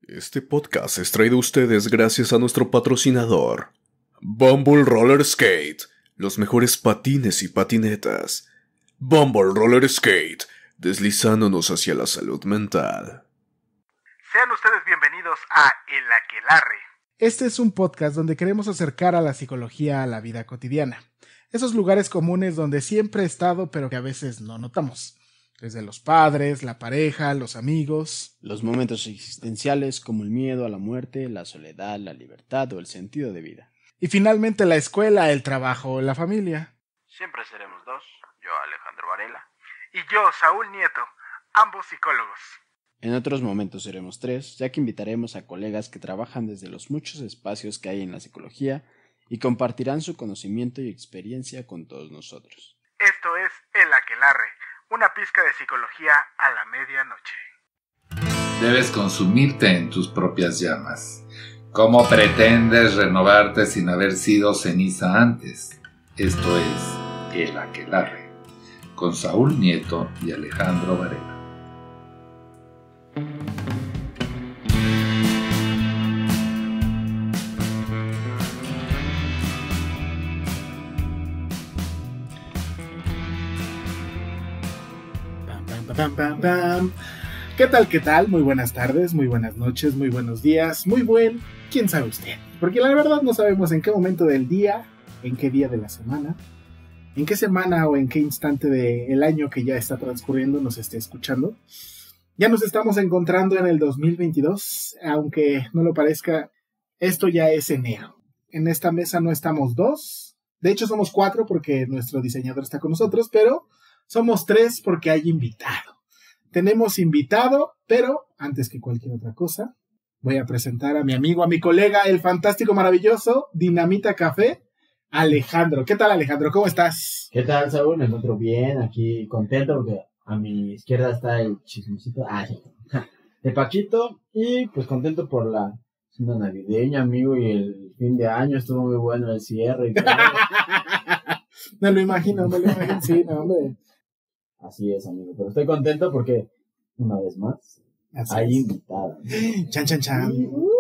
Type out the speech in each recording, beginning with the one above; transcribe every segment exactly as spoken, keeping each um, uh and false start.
Este podcast es traído a ustedes gracias a nuestro patrocinador, Bumble Roller Skate, los mejores patines y patinetas. Bumble Roller Skate, deslizándonos hacia la salud mental. Sean ustedes bienvenidos a El Aquelarre. Este es un podcast donde queremos acercar a la psicología a la vida cotidiana. Esos lugares comunes donde siempre he estado pero que a veces no notamos. Desde los padres, la pareja, los amigos. Los momentos existenciales como el miedo a la muerte, la soledad, la libertad o el sentido de vida. Y finalmente la escuela, el trabajo, la familia. Siempre seremos dos, yo Alejandro Varela y yo Saúl Nieto, ambos psicólogos. En otros momentos seremos tres, ya que invitaremos a colegas que trabajan desde los muchos espacios que hay en la psicología y compartirán su conocimiento y experiencia con todos nosotros. Esto es El Aquelarre, una pizca de psicología a la medianoche. Debes consumirte en tus propias llamas. ¿Cómo pretendes renovarte sin haber sido ceniza antes? Esto es El Aquelarre, con Saúl Nieto y Alejandro Varela. Pam, pam, pam. ¿Qué tal, qué tal? Muy buenas tardes, muy buenas noches, muy buenos días, muy buen... ¿Quién sabe usted? Porque la verdad no sabemos en qué momento del día, en qué día de la semana, en qué semana o en qué instante del año que ya está transcurriendo nos esté escuchando. Ya nos estamos encontrando en el dos mil veintidós, aunque no lo parezca, esto ya es enero. En esta mesa no estamos dos, de hecho somos cuatro porque nuestro diseñador está con nosotros, pero somos tres porque hay invitado. Tenemos invitado, pero antes que cualquier otra cosa, voy a presentar a mi amigo, a mi colega, el fantástico, maravilloso, Dinamita Café, Alejandro. ¿Qué tal, Alejandro? ¿Cómo estás? ¿Qué tal, Saúl? Me encuentro bien, aquí contento porque a mi izquierda está el chismecito, ah, sí, de Paquito, y pues contento por la cena navideña, amigo, y el fin de año estuvo muy bueno el cierre y todo. Me lo imagino, me lo imagino, sí, no, hombre. Así es, amigo, pero estoy contento porque, una vez más, Así hay es. invitada. Chan, chan, chan.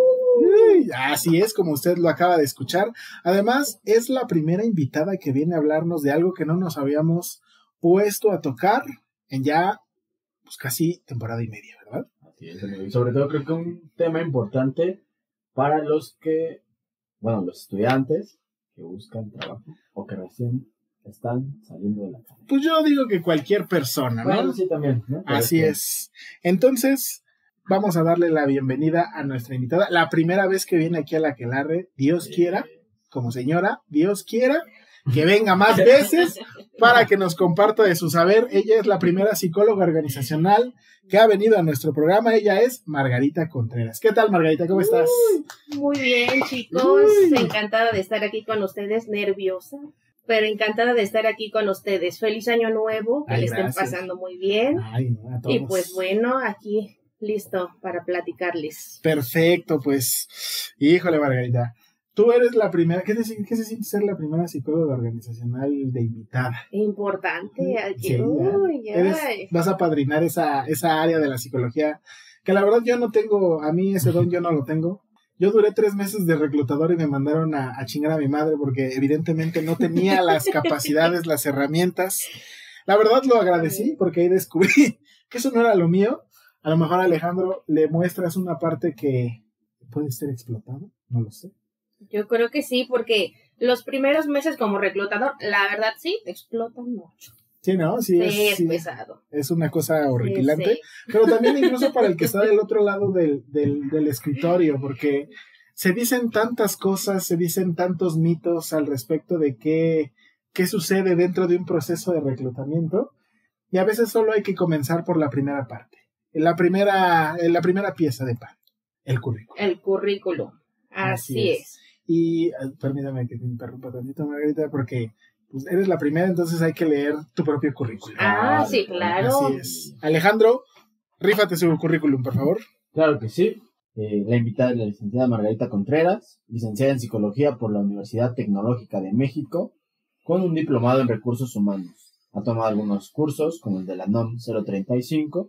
Uy, así es, como usted lo acaba de escuchar. Además, es la primera invitada que viene a hablarnos de algo que no nos habíamos puesto a tocar en ya, pues casi temporada y media, ¿verdad? Así es, amigo, y sobre todo creo que un tema importante para los que, bueno, los estudiantes que buscan trabajo o que recién están saliendo de la carrera. Pues yo digo que cualquier persona, ¿no? Bueno, sí, también, ¿no? Pero Así que- es. Entonces, vamos a darle la bienvenida a nuestra invitada. La primera vez que viene aquí a la Aquelarre, Dios quiera, como señora, Dios quiera, que venga más veces para que nos comparta de su saber. Ella es la primera psicóloga organizacional que ha venido a nuestro programa. Ella es Margarita Contreras. ¿Qué tal, Margarita? ¿Cómo estás? Muy bien, chicos. Uy. Encantada de estar aquí con ustedes, nerviosa, pero encantada de estar aquí con ustedes. Feliz año nuevo, que Ay, le estén gracias. pasando muy bien. Ay, no, a todos. Y pues bueno, aquí listo para platicarles. Perfecto, pues, híjole, Margarita. Tú eres la primera, ¿qué se, qué se siente ser la primera psicóloga organizacional de invitada? Importante. Aquí. Sí, ya. Uy, Eres- ay. vas a padrinar esa, esa área de la psicología, que la verdad yo no tengo, a mí ese don yo no lo tengo. Yo duré tres meses de reclutador y me mandaron a, a chingar a mi madre porque evidentemente no tenía las capacidades, las herramientas. La verdad lo agradecí porque ahí descubrí que eso no era lo mío. A lo mejor, Alejandro, le muestras una parte que puede ser explotado, no lo sé. Yo creo que sí, porque los primeros meses como reclutador, la verdad sí, explotan mucho. Sí, ¿no? Sí, Sí, es, es sí, pesado. es una cosa horripilante. Sí, sí. Pero también incluso para el que está del otro lado del, del, del escritorio, porque se dicen tantas cosas, se dicen tantos mitos al respecto de qué, qué sucede dentro de un proceso de reclutamiento, y a veces solo hay que comenzar por la primera parte, en la primera, en la primera pieza de pan, el currículum. El currículum. Así, Así es. es. Y eh, permítame que te interrumpa tantito, Margarita, porque pues, eres la primera, entonces hay que leer tu propio currículum. Ah, sí, claro. Así es. Alejandro, rífate su currículum, por favor. Claro que sí. Eh, la invitada es la licenciada Margarita Contreras, licenciada en Psicología por la Universidad Tecnológica de México, con un diplomado en Recursos Humanos. Ha tomado algunos cursos, como el de la N O M cero treinta y cinco,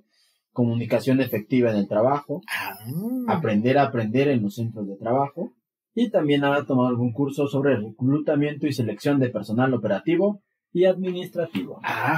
comunicación efectiva en el trabajo, Ah. aprender a aprender en los centros de trabajo, y también ha tomado algún curso sobre reclutamiento y selección de personal operativo y administrativo. Ah,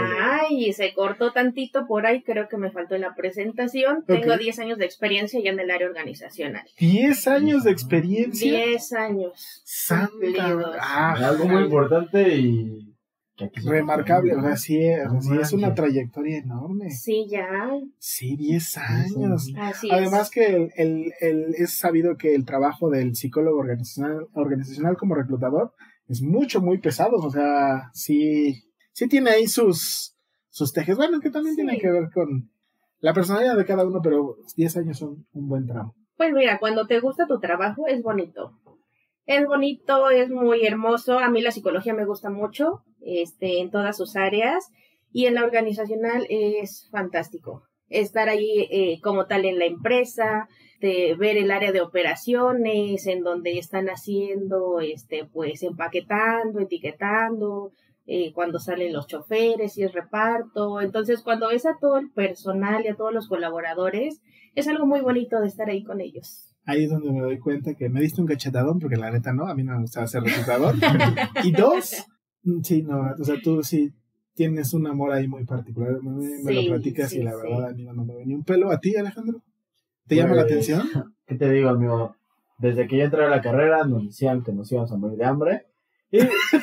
Ay, se cortó tantito por ahí, creo que me faltó en la presentación. Tengo Ok. diez años de experiencia ya en el área organizacional. diez años de experiencia. diez años. Santa. cumplidos. Ah, Algo muy importante y que aquí se- remarcable. O sea, sí, o sea, No sí es una manches. trayectoria enorme. Sí, ya. Sí, diez años. Así Además es. que el, el, el- es sabido que el trabajo del psicólogo organizacional, organizacional como reclutador es mucho, muy pesado. O sea, sí, sí tiene ahí sus, sus tejes. Bueno, que también Sí. tienen que ver con la personalidad de cada uno, pero diez años son un buen tramo. Pues mira, cuando te gusta tu trabajo es bonito. Es bonito, es muy hermoso. A mí la psicología me gusta mucho, este, en todas sus áreas. Y en la organizacional es fantástico. Estar ahí eh, como tal en la empresa, de ver el área de operaciones, en donde están haciendo, este, pues empaquetando, etiquetando, eh, cuando salen los choferes y el reparto. Entonces, cuando ves a todo el personal y a todos los colaboradores, es algo muy bonito de estar ahí con ellos. Ahí es donde me doy cuenta que me diste un cachetadón, porque la neta no, a mí no me gusta ser reclutador. Y dos, mm, sí, no, o sea, tú sí tienes un amor ahí muy particular. Me, me Sí, lo platicas sí, y la sí. verdad a mí no me mueve ni un pelo. ¿A ti, Alejandro? ¿Te llama la Pues, atención? ¿Qué te digo, amigo? Desde que yo entré a la carrera nos decían que nos íbamos a morir de hambre y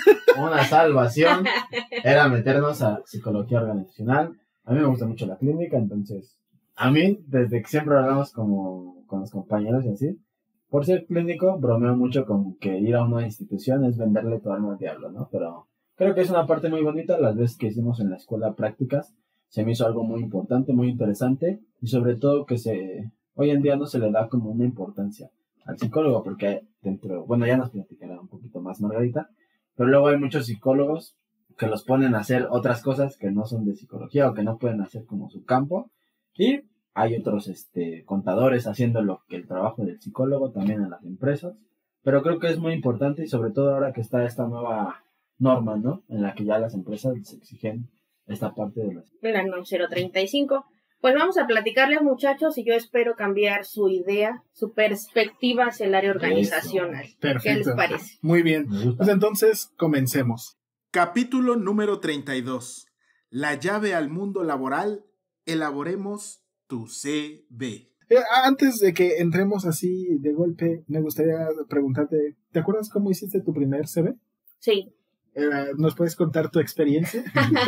una salvación era meternos a psicología organizacional. A mí me gusta mucho la clínica, entonces a mí, desde que siempre hablamos como con los compañeros y así, por ser clínico, bromeo mucho con que ir a una institución es venderle tu alma al diablo, ¿no? Pero creo que es una parte muy bonita. Las veces que hicimos en la escuela prácticas se me hizo algo muy importante, muy interesante, y sobre todo que se hoy en día no se le da como una importancia al psicólogo, porque dentro, bueno, ya nos platicará un poquito más Margarita, pero luego hay muchos psicólogos que los ponen a hacer otras cosas que no son de psicología o que no pueden hacer como su campo, y hay otros este, contadores haciendo lo que el trabajo del psicólogo también en las empresas, pero creo que es muy importante y sobre todo ahora que está esta nueva norma, ¿no? En la que ya las empresas les exigen esta parte de las... La NOM cero treinta y cinco. Pues vamos a platicarles, muchachos, y yo espero cambiar su idea, su perspectiva hacia el área organizacional. ¿Qué les Perfecto. parece? Muy bien. Me gusta. Pues entonces, comencemos. Capítulo número treinta y dos. La llave al mundo laboral. Elaboremos tu C V. Eh, antes de que entremos así de golpe, me gustaría preguntarte, ¿te acuerdas cómo hiciste tu primer C V? Sí, Eh, ¿Nos puedes contar tu experiencia?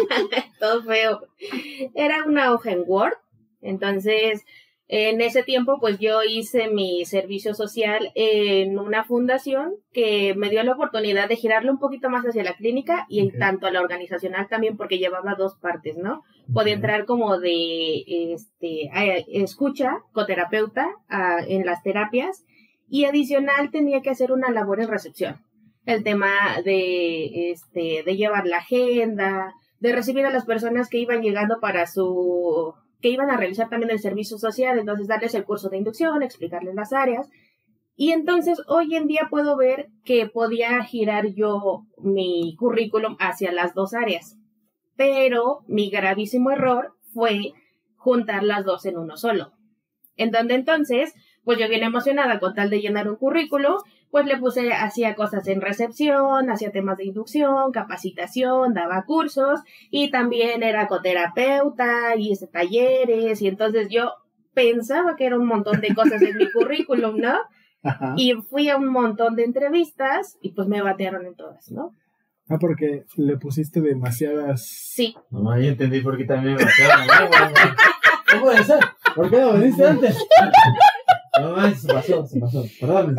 todo feo. Era una hoja en Word, entonces en ese tiempo pues yo hice mi servicio social en una fundación que me dio la oportunidad de girarlo un poquito más hacia la clínica y Ok. tanto a la organizacional también porque llevaba dos partes, ¿no? Podía entrar como de este a- escucha, coterapeuta a- en las terapias y adicional tenía que hacer una labor en recepción. El tema de este de llevar la agenda, de recibir a las personas que iban llegando para su que iban a realizar también el servicio social, entonces darles el curso de inducción, explicarles las áreas. Y entonces hoy en día puedo ver que podía girar yo mi currículum hacia las dos áreas. Pero mi gravísimo error fue juntar las dos en uno solo. En donde entonces, pues yo bien emocionada con tal de llenar un currículo, pues le puse, hacía cosas en recepción, hacía temas de inducción, capacitación, daba cursos y también era coterapeuta y hice talleres y entonces yo pensaba que era un montón de cosas en mi currículum, ¿no? Ajá. Y fui a un montón de entrevistas y pues me batearon en todas, ¿no? Ah, porque le pusiste demasiadas... Sí. No, ya entendí por qué también me batearon, ¿no? Bueno, no puede ser. ¿Por qué no viniste antes? No, man, se pasó, se pasó. Perdón.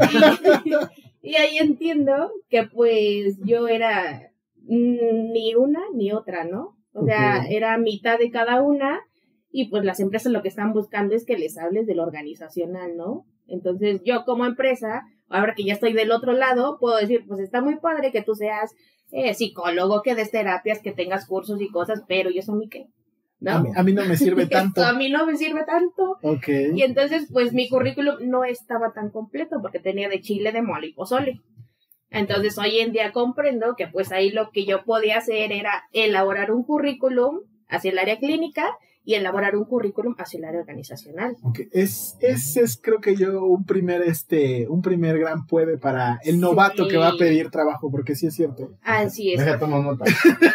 Y ahí entiendo que pues yo era mm, ni una ni otra, ¿no? O sea, Ok. era mitad de cada una y pues las empresas lo que están buscando es que les hables de lo organizacional, ¿no? Entonces yo como empresa, ahora que ya estoy del otro lado, puedo decir, pues está muy padre que tú seas eh, psicólogo, que des terapias, que tengas cursos y cosas, pero ¿y eso a mí qué? ¿No? A mí, a mí no me sirve tanto. Esto a mí no me sirve tanto. Ok. Y entonces, pues mi currículum no estaba tan completo porque tenía de chile, de mole y pozole. Entonces, hoy en día comprendo que pues ahí lo que yo podía hacer era elaborar un currículum hacia el área clínica y elaborar un currículum hacia el área organizacional. Okay. Es, ese es creo que yo un primer, este, un primer gran puede para el novato sí. que va a pedir trabajo, porque sí es cierto. Así es. Deja, tomo nota.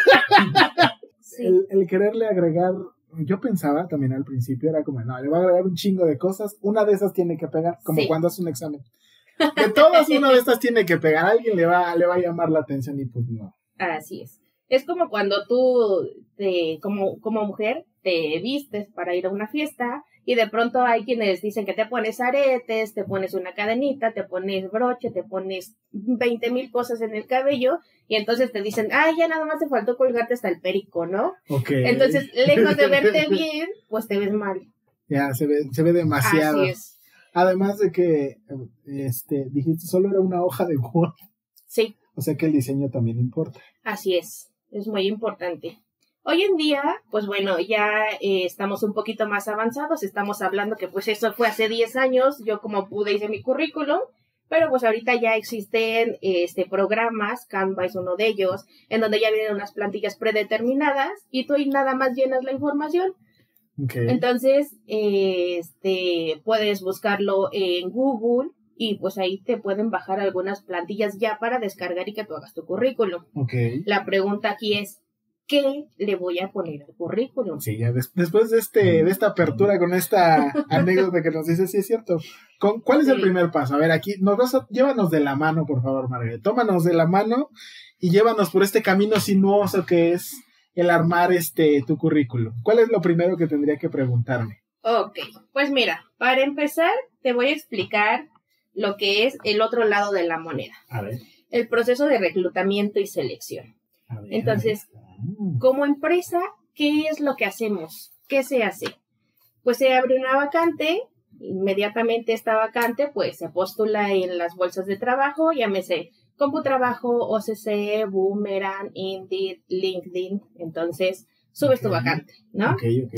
Sí. El, el quererle agregar, yo pensaba también al principio, era como, no, le va a agregar un chingo de cosas, una de esas tiene que pegar, como Sí. cuando hace un examen. De todas, una de estas tiene que pegar, alguien le va, le va a llamar la atención y pues no. Así es. Es como cuando tú, te, como, como mujer, te vistes para ir a una fiesta y de pronto hay quienes dicen que te pones aretes, te pones una cadenita, te pones broche, te pones veinte mil cosas en el cabello y entonces te dicen, ay, ya nada más te faltó colgarte hasta el perico, ¿no? Okay. Entonces, lejos de verte bien, pues te ves mal. Ya, se ve, se ve demasiado. Así es. Además de que, este, dijiste, solo era una hoja de Word. Sí. O sea que el diseño también importa. Así es. Es muy importante. Hoy en día, pues bueno, ya eh, estamos un poquito más avanzados, estamos hablando que pues eso fue hace diez años, yo como pude hice mi currículum, pero pues ahorita ya existen este programas, Canva es uno de ellos, en donde ya vienen unas plantillas predeterminadas y tú ahí nada más llenas la información. Okay. Entonces, eh, este, puedes buscarlo en Google y pues ahí te pueden bajar algunas plantillas ya para descargar y que tú hagas tu currículum. Okay. La pregunta aquí es, ¿qué le voy a poner al currículum? Sí, ya des- después de este, de esta apertura con esta anécdota que nos dice, sí es cierto. ¿Con, ¿Cuál es Sí. el primer paso? A ver, aquí, nos vas a, llévanos de la mano, por favor, Margaret. Tómanos de la mano y llévanos por este camino sinuoso que es el armar este tu currículum. ¿Cuál es lo primero que tendría que preguntarme? Ok, pues mira, para empezar te voy a explicar lo que es el otro lado de la moneda, A ver. el proceso de reclutamiento y selección. A ver. Entonces, Ah, como empresa, ¿qué es lo que hacemos? ¿Qué se hace? Pues se abre una vacante, inmediatamente esta vacante pues se postula en las bolsas de trabajo, llámese CompuTrabajo, O C C, Boomerang, Indeed, LinkedIn, entonces subes tu Ok. vacante, ¿no? ok, ok.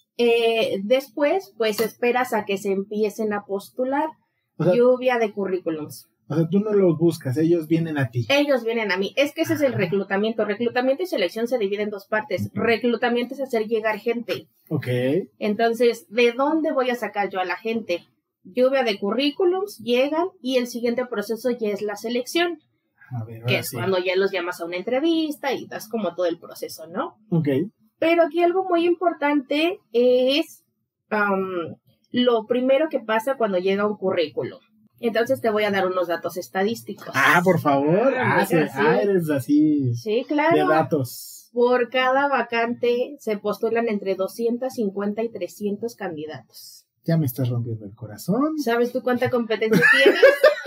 Eh, después, pues esperas a que se empiecen a postular. O sea, Lluvia de currículums. o sea, tú no los buscas, ellos vienen a ti. Ellos vienen a mí. Es que ese es el reclutamiento. Reclutamiento y selección se divide en dos partes. Reclutamiento es hacer llegar gente. Ok. Entonces, ¿de dónde voy a sacar yo a la gente? Lluvia de currículums, llegan y el siguiente proceso ya es la selección, A ver, que ahora es sí. cuando ya los llamas a una entrevista y das como todo el proceso, ¿no? Ok. Pero aquí algo muy importante es um, lo primero que pasa cuando llega un currículum. Entonces te voy a dar unos datos estadísticos. Ah, por favor. Ah, Ah, sí, mira, sí. ah, eres así Sí, de claro. datos. Por cada vacante se postulan entre doscientos cincuenta y trescientos candidatos. Ya me estás rompiendo el corazón. ¿Sabes tú cuánta competencia tienes?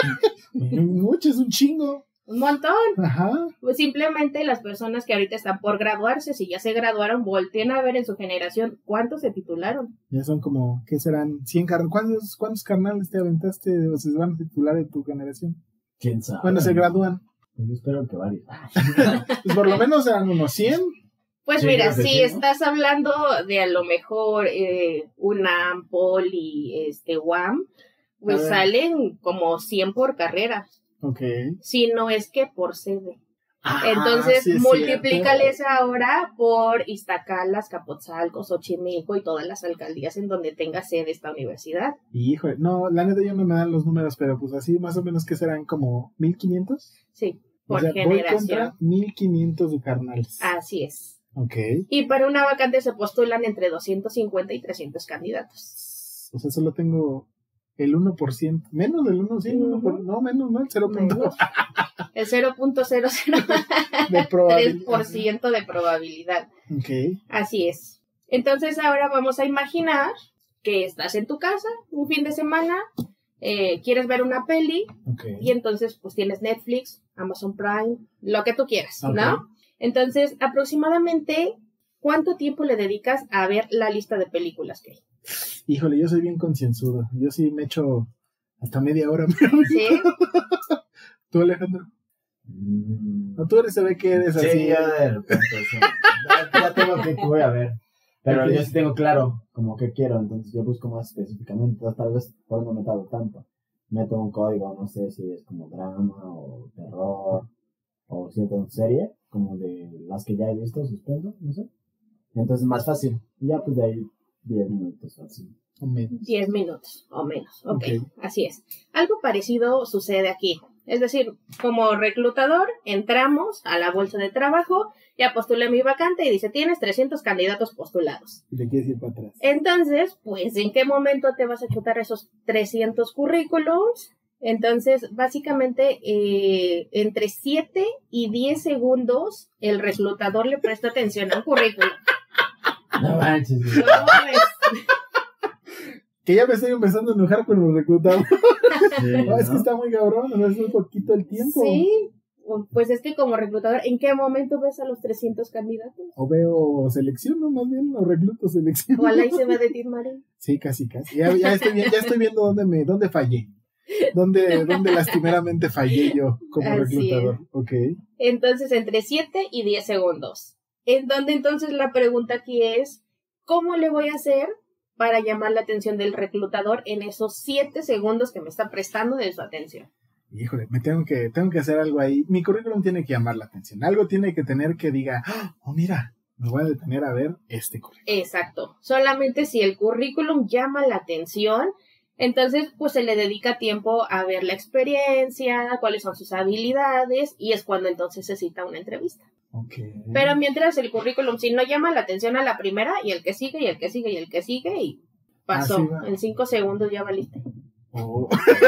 Mucho, es un chingo. Un montón. Ajá. Pues simplemente las personas que ahorita están por graduarse, si ya se graduaron, volteen a ver en su generación cuántos se titularon. Ya son como, ¿qué serán? cien carnales. ¿Cuántos, ¿Cuántos carnales te aventaste o se van a titular en tu generación? ¿Quién sabe? Cuando se gradúan. Pues yo espero que varios. Pues por lo menos eran unos cien. Pues Sí, mira, creo que si sí, ¿no? estás hablando de a lo mejor eh, UNAM, Poli, este, U A M, pues A ver. salen como cien por carrera, Ok. si no es que por sede. Ah, Entonces, sí es multiplícales ahora por Iztacala, Azcapotzalco, Xochimilco y todas las alcaldías en donde tenga sede esta universidad. cierto. Híjole, no, la neta yo no me dan los números, pero pues así más o menos que serán como mil quinientos. Sí, O por sea, voy generación. contra mil quinientos carnales. Así es. Ok. Y para una vacante se postulan entre doscientos cincuenta y trescientos candidatos. O sea, solo tengo el uno por ciento. Menos del uno, sí, el uno por ciento. No, menos, no, el cero punto Menos. El cero punto cero cero de tres probabilidad. por ciento de probabilidad. Ok. Así es. Entonces ahora vamos a imaginar que estás en tu casa un fin de semana, eh, quieres ver una peli Ok. y entonces pues tienes Netflix, Amazon Prime, lo que tú quieras, Ok. ¿no? Entonces aproximadamente, ¿cuánto tiempo le dedicas a ver la lista de películas que hay? Híjole, yo soy bien concienzudo. Yo sí me echo hasta media hora. ¿Sí? ¿Tú, Alejandro? Mm. No, tú eres, se ve que eres Sí, así. ya de repente. sí. Ya, ya tengo que, que voy a ver. Pero Ok. yo sí tengo claro como que quiero, entonces yo busco más específicamente. Entonces, tal vez por no me tardo tanto. Meto un código, no sé si es como drama o terror o cierta serie, como de las que ya he visto, suspenso, no sé. Entonces más fácil. Y ya pues de ahí diez minutos así. O menos. diez minutos o menos. Ok, Ok. así es. Algo parecido sucede aquí. Es decir, como reclutador, entramos a la bolsa de trabajo, ya postulé mi vacante y dice, tienes trescientos candidatos postulados. Y le quieres ir para atrás. Entonces, pues, ¿en qué momento te vas a chutar esos trescientos currículums? Entonces, básicamente, eh, entre siete y diez segundos, el reclutador le presta atención al currículum. No manches. No mames. Que ya me estoy empezando a enojar con los reclutados. Sí, No, es que ¿no? está muy cabrón, no es muy poquito el tiempo. Sí, pues es que como reclutador, ¿en qué momento ves a los trescientos candidatos? O veo selección, no, más bien, o recluto selección. Ojalá y se va de Tim Marín. Sí, casi, casi. Ya, ya, estoy, vi- ya estoy viendo dónde me, dónde fallé. Dónde, dónde lastimeramente fallé yo como Así reclutador. Ok. Entonces, entre siete y diez segundos. En donde entonces la pregunta aquí es, ¿cómo le voy a hacer para llamar la atención del reclutador en esos siete segundos que me está prestando de su atención? Híjole, me tengo que, tengo que hacer algo ahí. Mi currículum tiene que llamar la atención. Algo tiene que tener que diga, oh, mira, me voy a detener a ver este currículum. Exacto. Solamente si el currículum llama la atención, entonces pues se le dedica tiempo a ver la experiencia, cuáles son sus habilidades, y es cuando entonces se cita una entrevista. Ok. Pero mientras el currículum, si no llama la atención a la primera, y el que sigue, y el que sigue, y el que sigue, y pasó. Así va. En cinco segundos ya valiste. Oh.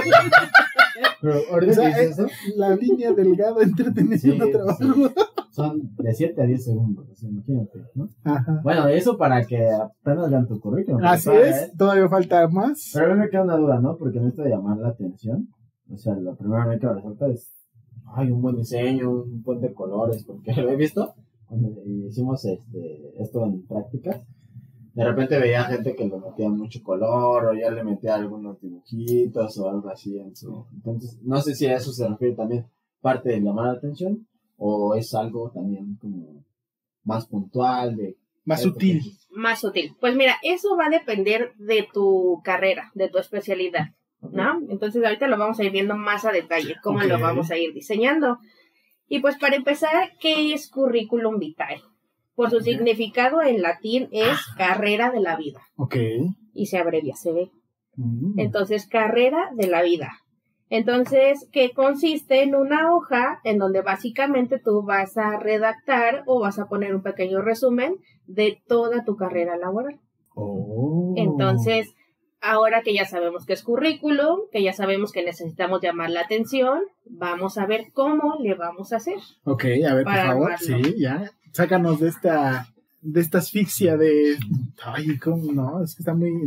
Pero O ahorita sea, que dices es eso, la línea delgada entre teniendo Sí, trabajo. sí. son de siete a diez segundos, así, imagínate, ¿no? Ajá. Bueno, eso para que apenas vean tu currículum. porque Así todavía es, todavía falta más. Pero a mí me queda una duda, ¿no? Porque en esto de llamar la atención, o sea, lo primero que me resalta es, ay, un buen diseño, un buen de colores, porque lo he visto cuando hicimos este, esto en prácticas. De repente veía gente que le metía mucho color, o ya le metía algunos dibujitos o algo así en su... Entonces, no sé si a eso se refiere también parte de llamar la atención, o es algo también como más puntual, de... Más sutil. Más útil. Pues mira, eso va a depender de tu carrera, de tu especialidad, ¿no? Entonces ahorita lo vamos a ir viendo más a detalle, cómo Ok. lo vamos a ir diseñando. Y pues para empezar, ¿qué es currículum vitae? Por su Ok. significado en latín es carrera de la vida, Ok. y se abrevia, se ve. Mm. Entonces, carrera de la vida. Entonces, que consiste en una hoja en donde básicamente tú vas a redactar o vas a poner un pequeño resumen de toda tu carrera laboral. Oh. Entonces, ahora que ya sabemos qué es currículum, que ya sabemos que necesitamos llamar la atención, vamos a ver cómo le vamos a hacer. Ok, a ver, por Para favor. armarlo. Sí, ya. Sácanos de esta, de esta asfixia de. Ay, ¿cómo no? Es que está muy.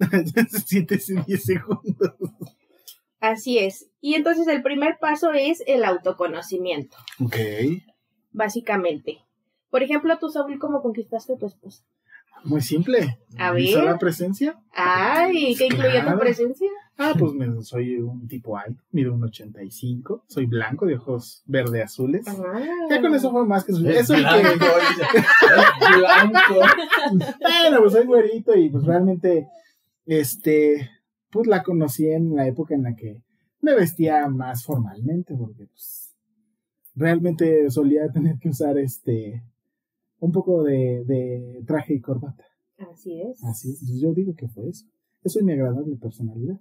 siete y diez segundos. Así es. Y entonces el primer paso es el autoconocimiento, Ok. básicamente. Por ejemplo, tú, Saúl, ¿cómo conquistaste a tu esposa? Muy simple. A ¿Mi ver. sola presencia? Ay, ¿qué incluye Claro. tu presencia? Ah, pues me, soy un tipo alto, mido un ochenta y cinco, soy blanco, de ojos verde azules. Ah. Ya con eso fue más que suficiente. Es Eso y blanco, que, dice, es blanco. bueno, pues soy güerito y pues realmente, este, pues la conocí en la época en la que me vestía más formalmente, porque pues realmente solía tener que usar este, un poco de, de traje y corbata. Así es. Así es, entonces yo digo que fue eso. Eso es mi agradable personalidad.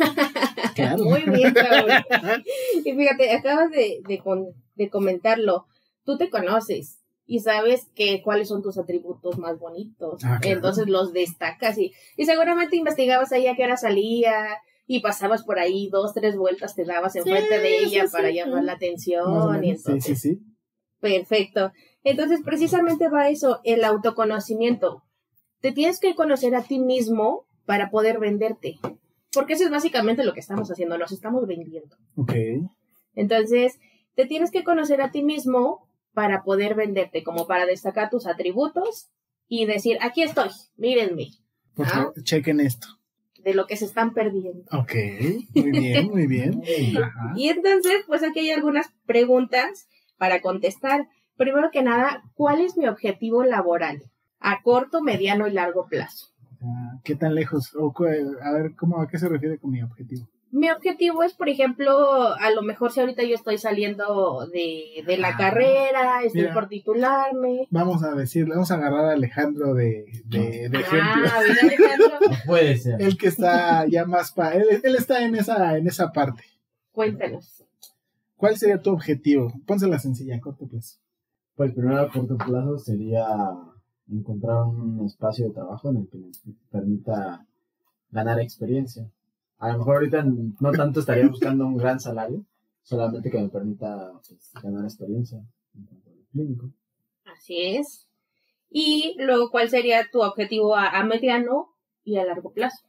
Claro. Muy bien, Saúl. Y fíjate, acabas de, de, con- de comentarlo. Tú te conoces y sabes que cuáles son tus atributos más bonitos. Ah, claro. Entonces los destacas y, y seguramente investigabas ahí a qué hora salía y pasabas por ahí dos, tres vueltas, te dabas enfrente Sí, de ella sí, para sí, llamar sí. la Más o atención. Y menos. Sí, entonces, sí, sí. perfecto. Entonces, precisamente va eso, el autoconocimiento. Te tienes que conocer a ti mismo para poder venderte. Porque eso es básicamente lo que estamos haciendo, nos estamos vendiendo. Ok. Entonces, te tienes que conocer a ti mismo para poder venderte, como para destacar tus atributos y decir, aquí estoy, mírenme, Por Ah. favor, chequen esto. de lo que se están perdiendo. Ok, muy bien, muy bien. Ajá. Y entonces, pues aquí hay algunas preguntas para contestar. Primero que nada, ¿cuál es mi objetivo laboral? A corto, mediano y largo plazo. Ah, ¿qué tan lejos? O cu- a ver, ¿cómo, ¿a qué se refiere con mi objetivo? Mi objetivo es, por ejemplo, a lo mejor si ahorita yo estoy saliendo de, de la Ah, carrera, estoy mira. por titularme. Vamos a decirle, vamos a agarrar a Alejandro de, de, de ejemplo. Ah, ¿verdad, Alejandro? No puede ser. El que está ya más pa, él, él está en esa, en esa parte. Cuéntanos. ¿Cuál sería tu objetivo? Pónsela sencilla, a corto plazo. Pues primero a corto plazo sería encontrar un espacio de trabajo en el que me permita ganar experiencia. A lo mejor ahorita no tanto estaría buscando un gran salario, solamente que me permita pues, ganar experiencia en cuanto a lo clínico. Así es. Y luego, ¿cuál sería tu objetivo a, a mediano y a largo plazo?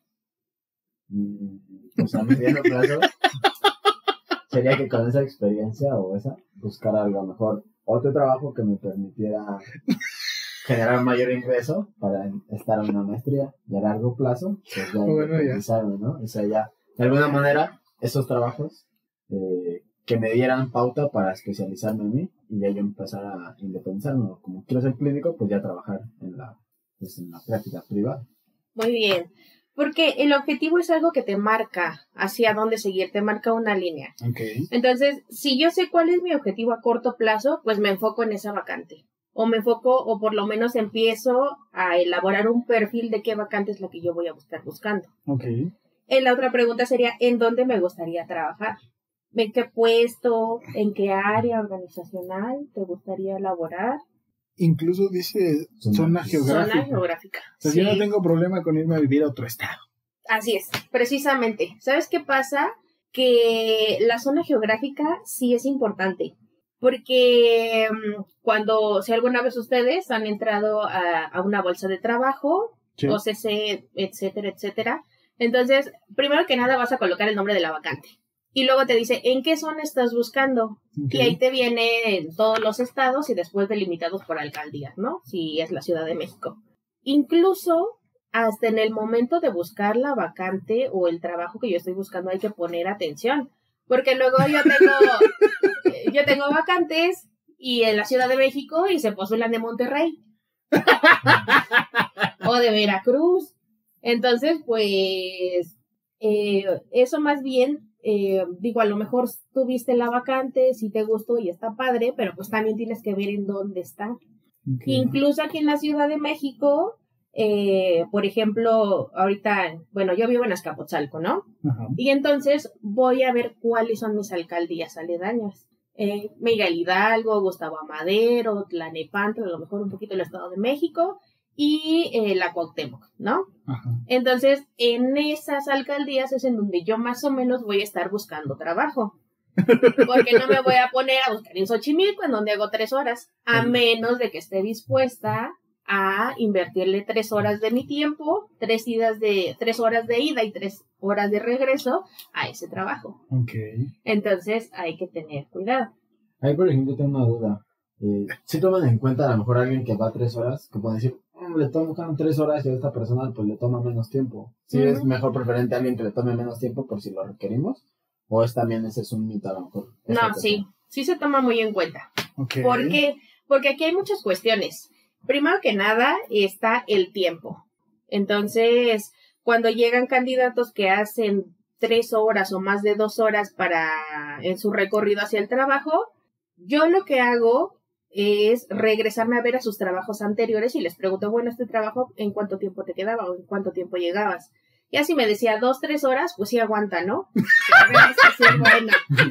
Mm, Pues a mediano plazo sería que con esa experiencia o esa buscar algo mejor, otro trabajo que me permitiera generar un mayor ingreso para estar en una maestría, y a largo plazo pues ya Bueno, ya. independizarme, ¿no? O sea, ya de alguna manera esos trabajos eh, que me dieran pauta para especializarme en mí y ya yo empezar a independizarme, ¿no? Como quiero ser clínico, pues ya trabajar en la, pues en la práctica privada. Muy bien. Porque el objetivo es algo que te marca hacia dónde seguir, te marca una línea. Ok. Entonces, si yo sé cuál es mi objetivo a corto plazo, pues me enfoco en esa vacante. O me enfoco, o por lo menos empiezo a elaborar un perfil de qué vacante es la que yo voy a estar buscando. Ok. Eh, la otra pregunta sería, ¿en dónde me gustaría trabajar? ¿En qué puesto? ¿En qué área organizacional te gustaría elaborar? Incluso dice Zona- zona geográfica. Zona geográfica. O sea, Sí. yo no tengo problema con irme a vivir a otro estado. Así es, precisamente. ¿Sabes qué pasa? Que la zona geográfica sí es importante. Porque mm, cuando, si alguna vez ustedes han entrado a, a una bolsa de trabajo, Sí. O C C, etcétera, etcétera, entonces, primero que nada vas a colocar el nombre de la vacante. Y luego te dice, ¿en qué zona estás buscando? Ok. Y ahí te viene en todos los estados y después delimitados por alcaldías, ¿no? Si es la Ciudad de México. Incluso hasta en el momento de buscar la vacante o el trabajo que yo estoy buscando hay que poner atención. Porque luego yo tengo, yo tengo vacantes y en la Ciudad de México y se postulan de Monterrey. O de Veracruz. Entonces, pues, eh, eso más bien, eh, digo, a lo mejor tú viste la vacante, si te gustó y está padre, pero pues también tienes que ver en dónde está. Ok. Incluso aquí en la Ciudad de México, eh, por ejemplo, ahorita, bueno, yo vivo en Azcapotzalco, ¿no? Ajá. Y entonces voy a ver cuáles son mis alcaldías aledañas. Eh, Miguel Hidalgo, Gustavo Amadero, Tlalnepantla, a lo mejor un poquito el Estado de México y eh, la Cuauhtémoc, ¿no? Ajá. Entonces, en esas alcaldías es en donde yo más o menos voy a estar buscando trabajo. Porque no me voy a poner a buscar en Xochimilco, en donde hago tres horas, a menos de que esté dispuesta a invertirle tres horas de mi tiempo, tres idas de, tres horas de ida y tres horas de regreso a ese trabajo. Ok. Entonces, hay que tener cuidado. Ahí, por ejemplo, tengo una duda. Eh, si toman en cuenta a lo mejor alguien que va tres horas, que pueden decir, "Mm, le toman tres horas y a esta persona pues le toma menos tiempo. Si Ujú. es mejor preferente a alguien que le tome menos tiempo por si lo requerimos, o es también ese es un mito a lo mejor. No, Esa sí, cuestión. sí se toma muy en cuenta. Ok. ¿Por qué? Porque aquí hay muchas cuestiones. Primero que nada está el tiempo. Entonces, cuando llegan candidatos que hacen tres horas o más de dos horas para en su recorrido hacia el trabajo, yo lo que hago es regresarme a ver a sus trabajos anteriores y les pregunto, bueno, este trabajo, ¿en cuánto tiempo te quedaba o en cuánto tiempo llegabas? Y así me decía dos, tres horas, pues sí aguanta, ¿no? Debes de ser bueno.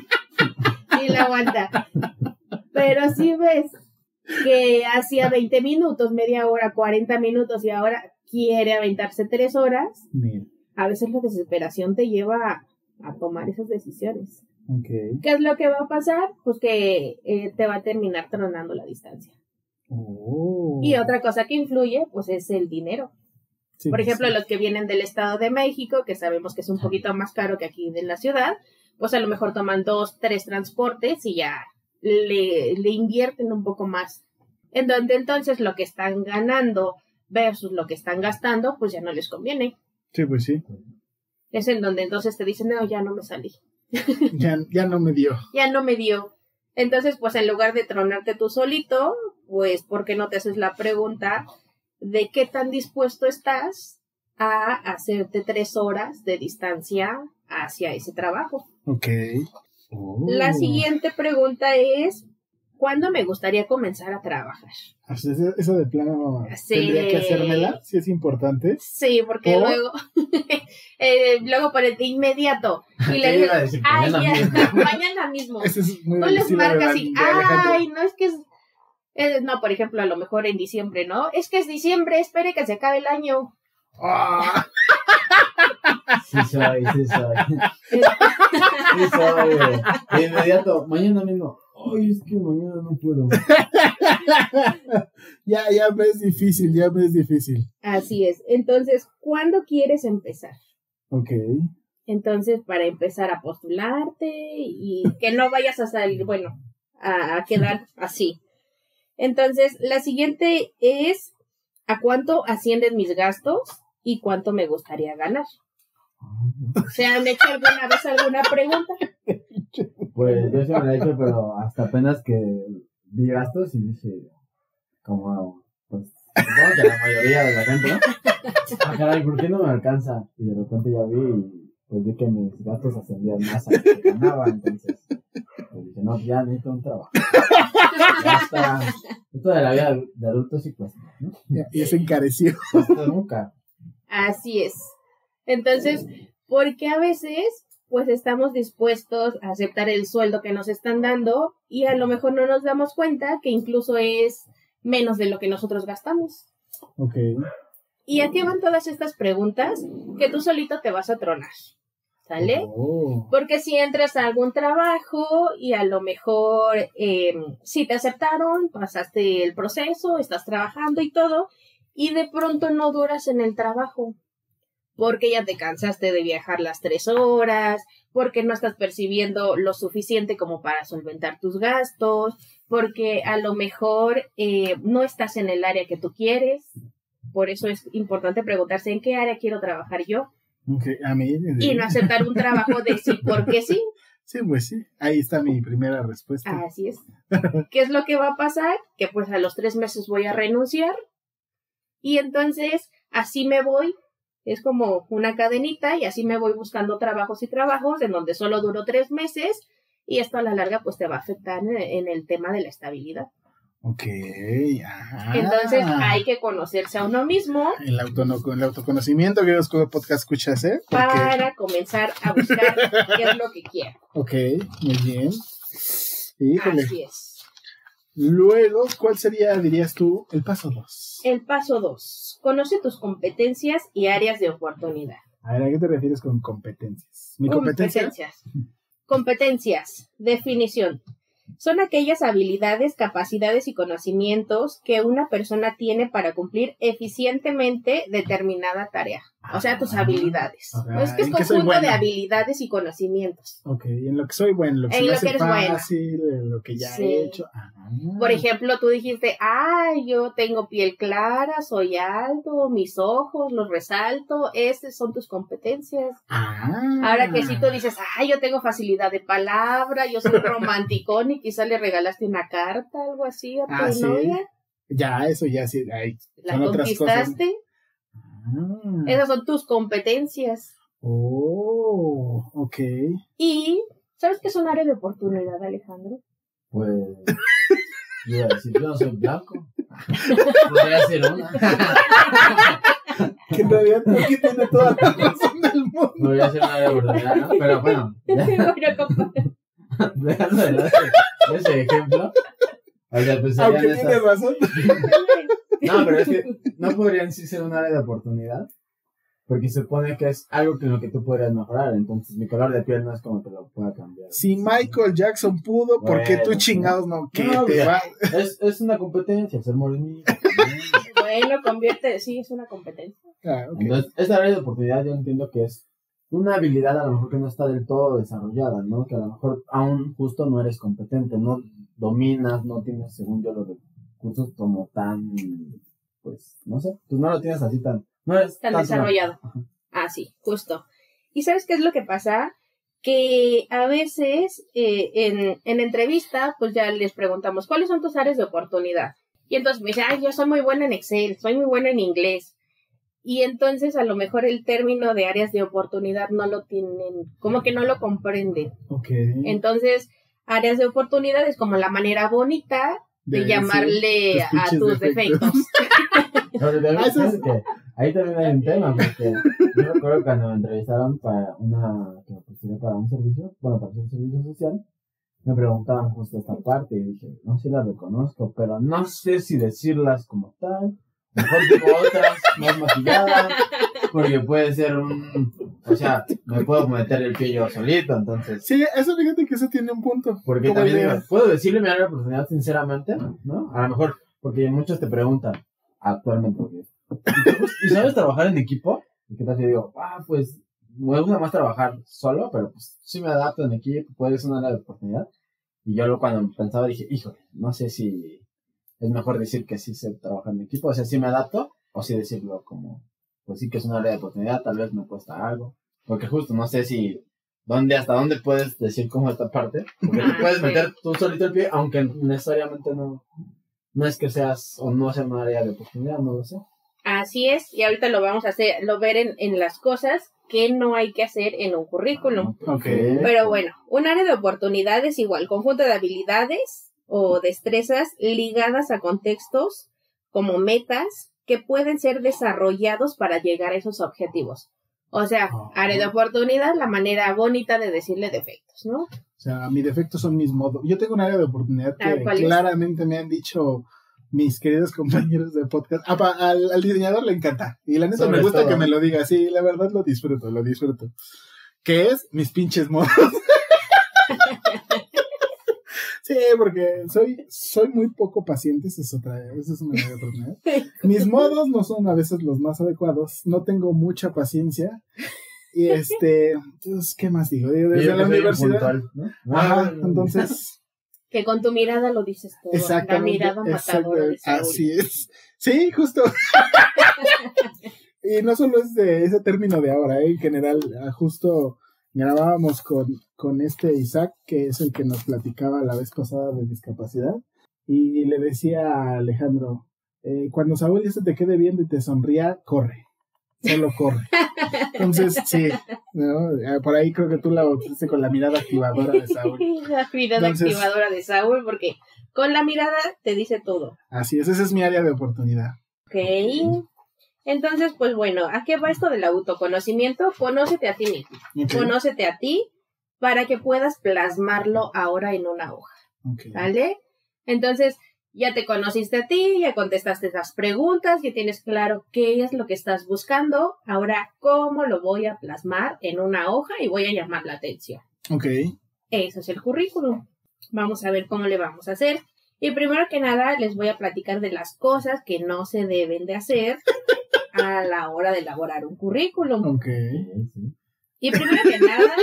Sí la aguanta. Pero si ves que hacía veinte minutos, media hora, cuarenta minutos y ahora quiere aventarse tres horas, Bien. a veces la desesperación te lleva a, a tomar esas decisiones. Ok. ¿Qué es lo que va a pasar? Pues que eh, te va a terminar tronando la distancia. Oh. Y otra cosa que influye, pues es el dinero. Sí, Por ejemplo, sí. los que vienen del Estado de México, que sabemos que es un poquito más caro que aquí en la ciudad, pues a lo mejor toman dos, tres transportes y ya le, le invierten un poco más. En donde entonces lo que están ganando versus lo que están gastando, pues ya no les conviene. Sí, pues sí. Es en donde entonces te dicen, no, ya no me salí. Ya, ya no me dio. Ya no me dio. Entonces, pues en lugar de tronarte tú solito, pues ¿por qué no te haces la pregunta de qué tan dispuesto estás a hacerte tres horas de distancia hacia ese trabajo. Ok. Oh. La siguiente pregunta es, ¿cuándo me gustaría comenzar a trabajar? Eso, eso de plano Sí. tendría que hacérmela, si es importante. Sí, porque ¿Oh? luego, eh, luego por el de inmediato. Y le Te iba a decir, ay, mañana ya, mismo". mañana mismo. Eso es muy Tú les difícil de marcas ver y, de Alejandro. ay, no, es que es, eh, no, por ejemplo, a lo mejor en diciembre, ¿no? Es que es diciembre, espere que se acabe el año. Ah, Sí soy, sí soy. Sí soy, güey. De inmediato, mañana mismo. Ay, es que mañana no puedo. ya, ya me es difícil, ya me es difícil. Así es. Entonces, ¿cuándo quieres empezar? Ok. Entonces, para empezar a postularte y que no vayas a salir, bueno, a, a quedar así. Entonces, la siguiente es, ¿a cuánto ascienden mis gastos y cuánto me gustaría ganar? ¿Se han hecho alguna vez alguna pregunta? Pues yo sí me lo he hecho, pero hasta apenas que vi gastos y dije, como, pues, supongo que la mayoría de la gente, ¿no? Ah, caray, ¿por qué no me alcanza? Y de repente ya vi, y pues vi que mis gastos ascendían más a lo que ganaba, entonces, pues dije, no, ya necesito un trabajo. Ya está. Esto de la vida de adulto sí cuesta, ¿no? Ya, y es encarecido. Cuesta nunca. Así es. Entonces, porque a veces, pues estamos dispuestos a aceptar el sueldo que nos están dando y a lo mejor no nos damos cuenta que incluso es menos de lo que nosotros gastamos. Ok. Y aquí van todas estas preguntas que tú solito te vas a tronar, ¿sale? Oh. Porque si entras a algún trabajo y a lo mejor eh, si te aceptaron, pasaste el proceso, estás trabajando y todo, y de pronto no duras en el trabajo, porque ya te cansaste de viajar las tres horas, porque no estás percibiendo lo suficiente como para solventar tus gastos, porque a lo mejor eh, no estás en el área que tú quieres. Por eso es importante preguntarse en qué área quiero trabajar yo. Okay. A mí. Y no aceptar un trabajo de sí porque sí. Sí, pues sí. Ahí está mi primera respuesta. Así es. ¿Qué es lo que va a pasar? Que pues a los tres meses voy a renunciar. Y entonces así me voy. Es como una cadenita y así me voy buscando trabajos y trabajos en donde solo duro tres meses. Y esto a la larga pues te va a afectar en, en el tema de la estabilidad. Ok, ajá. Entonces hay que conocerse a uno mismo. El, autono el autoconocimiento que los podcast escuchas, ¿eh? Porque... Para comenzar a buscar qué es lo que quiero. Ok, muy bien. Híjole. Así es. Luego, ¿cuál sería, dirías tú, el paso dos? El paso dos. Conoce tus competencias y áreas de oportunidad. A ver, ¿a qué te refieres con competencias? ¿Mi competencia? Competencias. Competencias. Definición. Son aquellas habilidades, capacidades y conocimientos que una persona tiene para cumplir eficientemente determinada tarea. O sea, tus habilidades. Okay. Es que es ¿En qué soy conjunto de bueno? habilidades y conocimientos. Ok, en lo que soy bueno, en lo que En se me lo hace que eres buena. fácil, en lo que ya Sí. he hecho. Ah. Por ejemplo, tú dijiste, ay, yo tengo piel clara, soy alto, mis ojos los resalto, esas son tus competencias. Ah. Ahora que si tú dices, ay, yo tengo facilidad de palabra, yo soy romanticón y quizá le regalaste una carta, algo así a tu Ah, ¿sí? novia, Ya, eso ya sí. Ay, la son otras cosas. conquistaste, Ah. esas son tus competencias. Oh, ok. Y, ¿sabes qué es un área de oportunidad, Alejandro? Pues, yo iba a decir, yo no soy blanco. Podría ser una. Que en realidad creo que tiene toda la razón del mundo. Podría ser una de oportunidad, ¿no? Pero bueno, ya, Bueno, como- dejando de lado ese, ese ejemplo. O sea, pensaría Aunque en tiene esas... razón. No, pero es que no podrían sí ser un área de oportunidad. Porque se supone que es algo que en lo que tú podrías mejorar. Entonces, mi color de piel no es como que lo pueda cambiar. Si Michael Jackson pudo, ¿por qué tú Bueno, chingados no? ¿Qué No, te mira, va? Es, es una competencia, ser morenito. bueno, convierte, sí, es una competencia. Ah, ok. Entonces, esta área de oportunidad yo entiendo que es una habilidad a lo mejor que no está del todo desarrollada, ¿no? Que a lo mejor aún justo no eres competente, no dominas, no tienes, según yo, los recursos como tan, pues, no sé, pues no lo tienes así tan, no eres Tan tanto- desarrollado. Ajá. Ah, sí, justo. ¿Y sabes qué es lo que pasa? Que a veces eh, en, en entrevista, pues ya les preguntamos, ¿cuáles son tus áreas de oportunidad? Y entonces me dicen, ay, yo soy muy buena en Excel, soy muy buena en inglés. y entonces a lo mejor el término de áreas de oportunidad no lo tienen, como que no lo comprenden. Okay. Entonces, áreas de oportunidad es como la manera bonita de, de llamarle tus a tus defectos. defectos. Pero de verdad, ¿sabes qué? Ahí también hay un tema, porque yo recuerdo cuando me entrevistaron para una, que me postulé para un servicio, bueno, para un servicio social, me preguntaban justo esta parte y dije, no, sí la reconozco, pero no sé si decirlas como tal, mejor digo otras más maquilladas, porque puede ser un, o sea, me puedo meter el pie yo solito, entonces. Sí, eso fíjate que eso tiene un punto. Porque Como también de- digo, puedo decirle mi área de oportunidad sinceramente, ¿no? A lo mejor, porque muchos te preguntan, actualmente, porque, ¿y sabes trabajar en equipo? Y qué tal si digo, ah, pues, me gusta más trabajar solo, pero pues sí me adapto en equipo, puede ser una área de oportunidad. Y yo lo, cuando pensaba dije, híjole, no sé si es mejor decir que sí sé trabajar en equipo, o sea, sí me adapto, o sí decirlo como, pues sí que es una área de oportunidad, tal vez me cuesta algo. Porque justo no sé si, dónde, hasta dónde puedes decir como esta parte, porque tú Ah, puedes sí. meter tú solito el pie, aunque necesariamente no, no es que seas, o no sea una área de oportunidad, no lo sé. Así es, y ahorita lo vamos a hacer, lo ver en, en las cosas que no hay que hacer en un currículum. Ok. Pero bueno, un área de oportunidad es igual, conjunto de habilidades o destrezas ligadas a contextos como metas que pueden ser desarrollados para llegar a esos objetivos. O sea, área de oportunidad, la manera bonita de decirle defectos, ¿no? O sea, mis defectos son mis modos. Yo tengo un área de oportunidad A ver, que ¿cuál es? claramente me han dicho mis queridos compañeros de podcast. Ah, pa- al, al diseñador le encanta. Y la neta Sobre me gusta todo. que me lo diga. Sí, la verdad lo disfruto, lo disfruto. Que es mis pinches modos. Sí, porque soy, soy muy poco paciente, esa es otra, esa es una área de oportunidad. Mis modos no son a veces los más adecuados, no tengo mucha paciencia. Y este, entonces, ¿qué más digo? Desde Y yo la que soy universidad. puntual, ¿no? Ajá, Ah, entonces, Que con tu mirada lo dices todo. La exactamente. mirada matadora de exactamente, Saúl. así es. Sí, justo. Y no solo es de ese término de ahora, ¿eh? En general, ah, justo grabábamos con, con este Isaac, que es el que nos platicaba la vez pasada de discapacidad, y le decía a Alejandro, eh, cuando Saúl ya se te quede viendo y te sonría, corre, solo corre. Entonces, sí, ¿no? Eh, por ahí creo que tú la bautizaste con la mirada activadora de Saúl. La mirada Entonces- activadora de Saúl, porque con la mirada te dice todo. Así es, esa es mi área de oportunidad. Ok. Entonces, pues bueno, ¿a qué va esto del autoconocimiento? Conócete a ti mismo. Ok, Conócete a ti para que puedas plasmarlo ahora en una hoja, ok. ¿vale? Entonces, ya te conociste a ti, ya contestaste las preguntas, ya tienes claro qué es lo que estás buscando. Ahora, ¿cómo lo voy a plasmar en una hoja y voy a llamar la atención? Ok, Eso es el currículum. Vamos a ver cómo le vamos a hacer. Y primero que nada, les voy a platicar de las cosas que no se deben de hacer a la hora de elaborar un currículum. ok. sí, sí. Y primero que nada,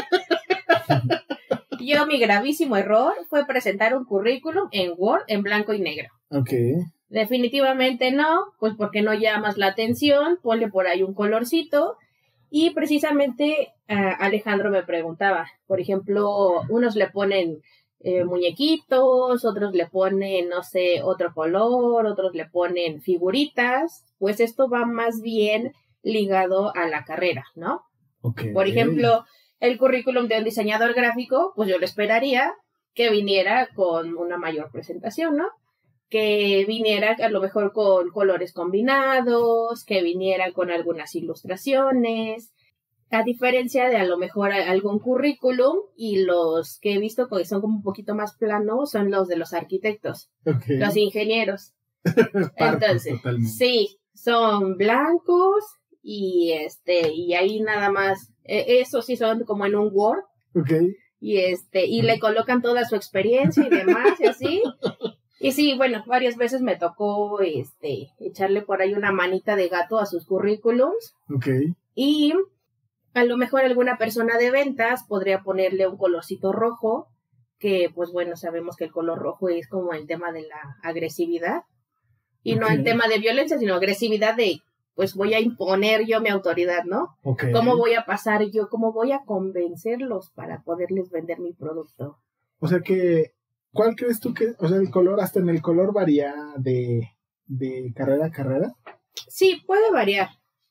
yo mi gravísimo error fue presentar un currículum en Word en blanco y negro. Ok, Definitivamente no, pues porque no llamas la atención, ponle por ahí un colorcito. Y precisamente uh, Alejandro me preguntaba, por ejemplo, unos le ponen eh, muñequitos, otros le ponen, no sé, otro color, otros le ponen figuritas, pues esto va más bien ligado a la carrera, ¿no? ok. Por ejemplo, el currículum de un diseñador gráfico, pues yo lo esperaría que viniera con una mayor presentación, ¿no? Que viniera a lo mejor con colores combinados, que viniera con algunas ilustraciones, a diferencia de a lo mejor algún currículum, y los que he visto que son como un poquito más planos son los de los arquitectos, Ok. los ingenieros. Parcos Entonces, totalmente. sí, son blancos y este y ahí nada más, eh, eso sí son como en un Word Ok, y este y le colocan toda su experiencia y demás y así. Y sí, bueno, varias veces me tocó este echarle por ahí una manita de gato a sus currículums ok. y a lo mejor alguna persona de ventas podría ponerle un colorcito rojo, que pues bueno, sabemos que el color rojo es como el tema de la agresividad y no el Ok. tema de violencia, sino agresividad de pues voy a imponer yo mi autoridad, ¿no? Ok. ¿Cómo voy a pasar yo? ¿Cómo voy a convencerlos para poderles vender mi producto? O sea que, ¿cuál crees tú que, o sea, el color, hasta en el color varía de, de carrera a carrera? Sí, puede variar.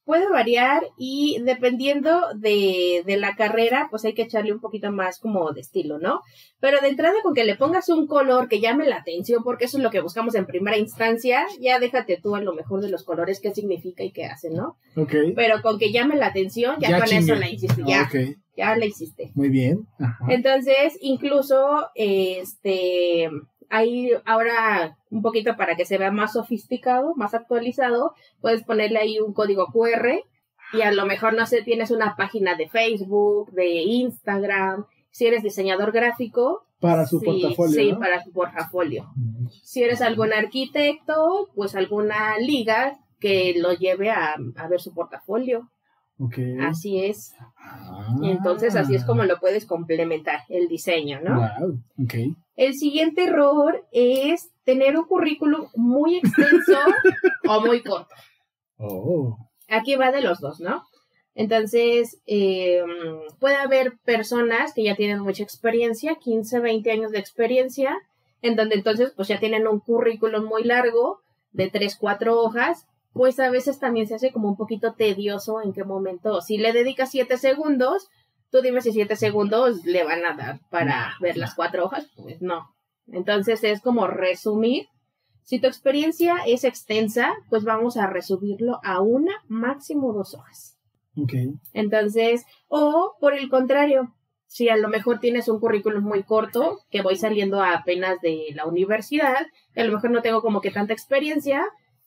puede variar y dependiendo de, de la carrera, pues hay que echarle un poquito más como de estilo, ¿no? Pero de entrada con que le pongas un color que llame la atención, porque eso es lo que buscamos en primera instancia, ya déjate tú a lo mejor de los colores qué significa y qué hace, ¿no? Ok. Pero con que llame la atención, ya, Ya con chingue. eso la hiciste, ya, Ok. ya la hiciste. Muy bien. Ajá. Entonces, incluso, este, hay ahora un poquito para que se vea más sofisticado, más actualizado, puedes ponerle ahí un código cu erre y a lo mejor, no sé, tienes una página de Facebook, de Instagram, si eres diseñador gráfico. Para su sí, portafolio, Sí, ¿no? para su portafolio. Si eres algún arquitecto, pues alguna liga que lo lleve a, a ver su portafolio. Ok. Así es. Ah. Entonces, así es como lo puedes complementar, el diseño, ¿no? Wow. Ok. El siguiente error es tener un currículum muy extenso o muy corto. Oh. Aquí va de los dos, ¿no? Entonces, eh, puede haber personas que ya tienen mucha experiencia, quince, veinte años de experiencia, en donde entonces pues ya tienen un currículum muy largo, de tres, cuatro hojas, pues a veces también se hace como un poquito tedioso en qué momento. Si le dedicas siete segundos, tú dime si siete segundos le van a dar para ver las cuatro hojas, pues no. Entonces es como resumir. Si tu experiencia es extensa, pues vamos a resumirlo a una, máximo dos hojas. Ok. Entonces, o por el contrario, si a lo mejor tienes un currículum muy corto, que voy saliendo apenas de la universidad, a lo mejor no tengo como que tanta experiencia,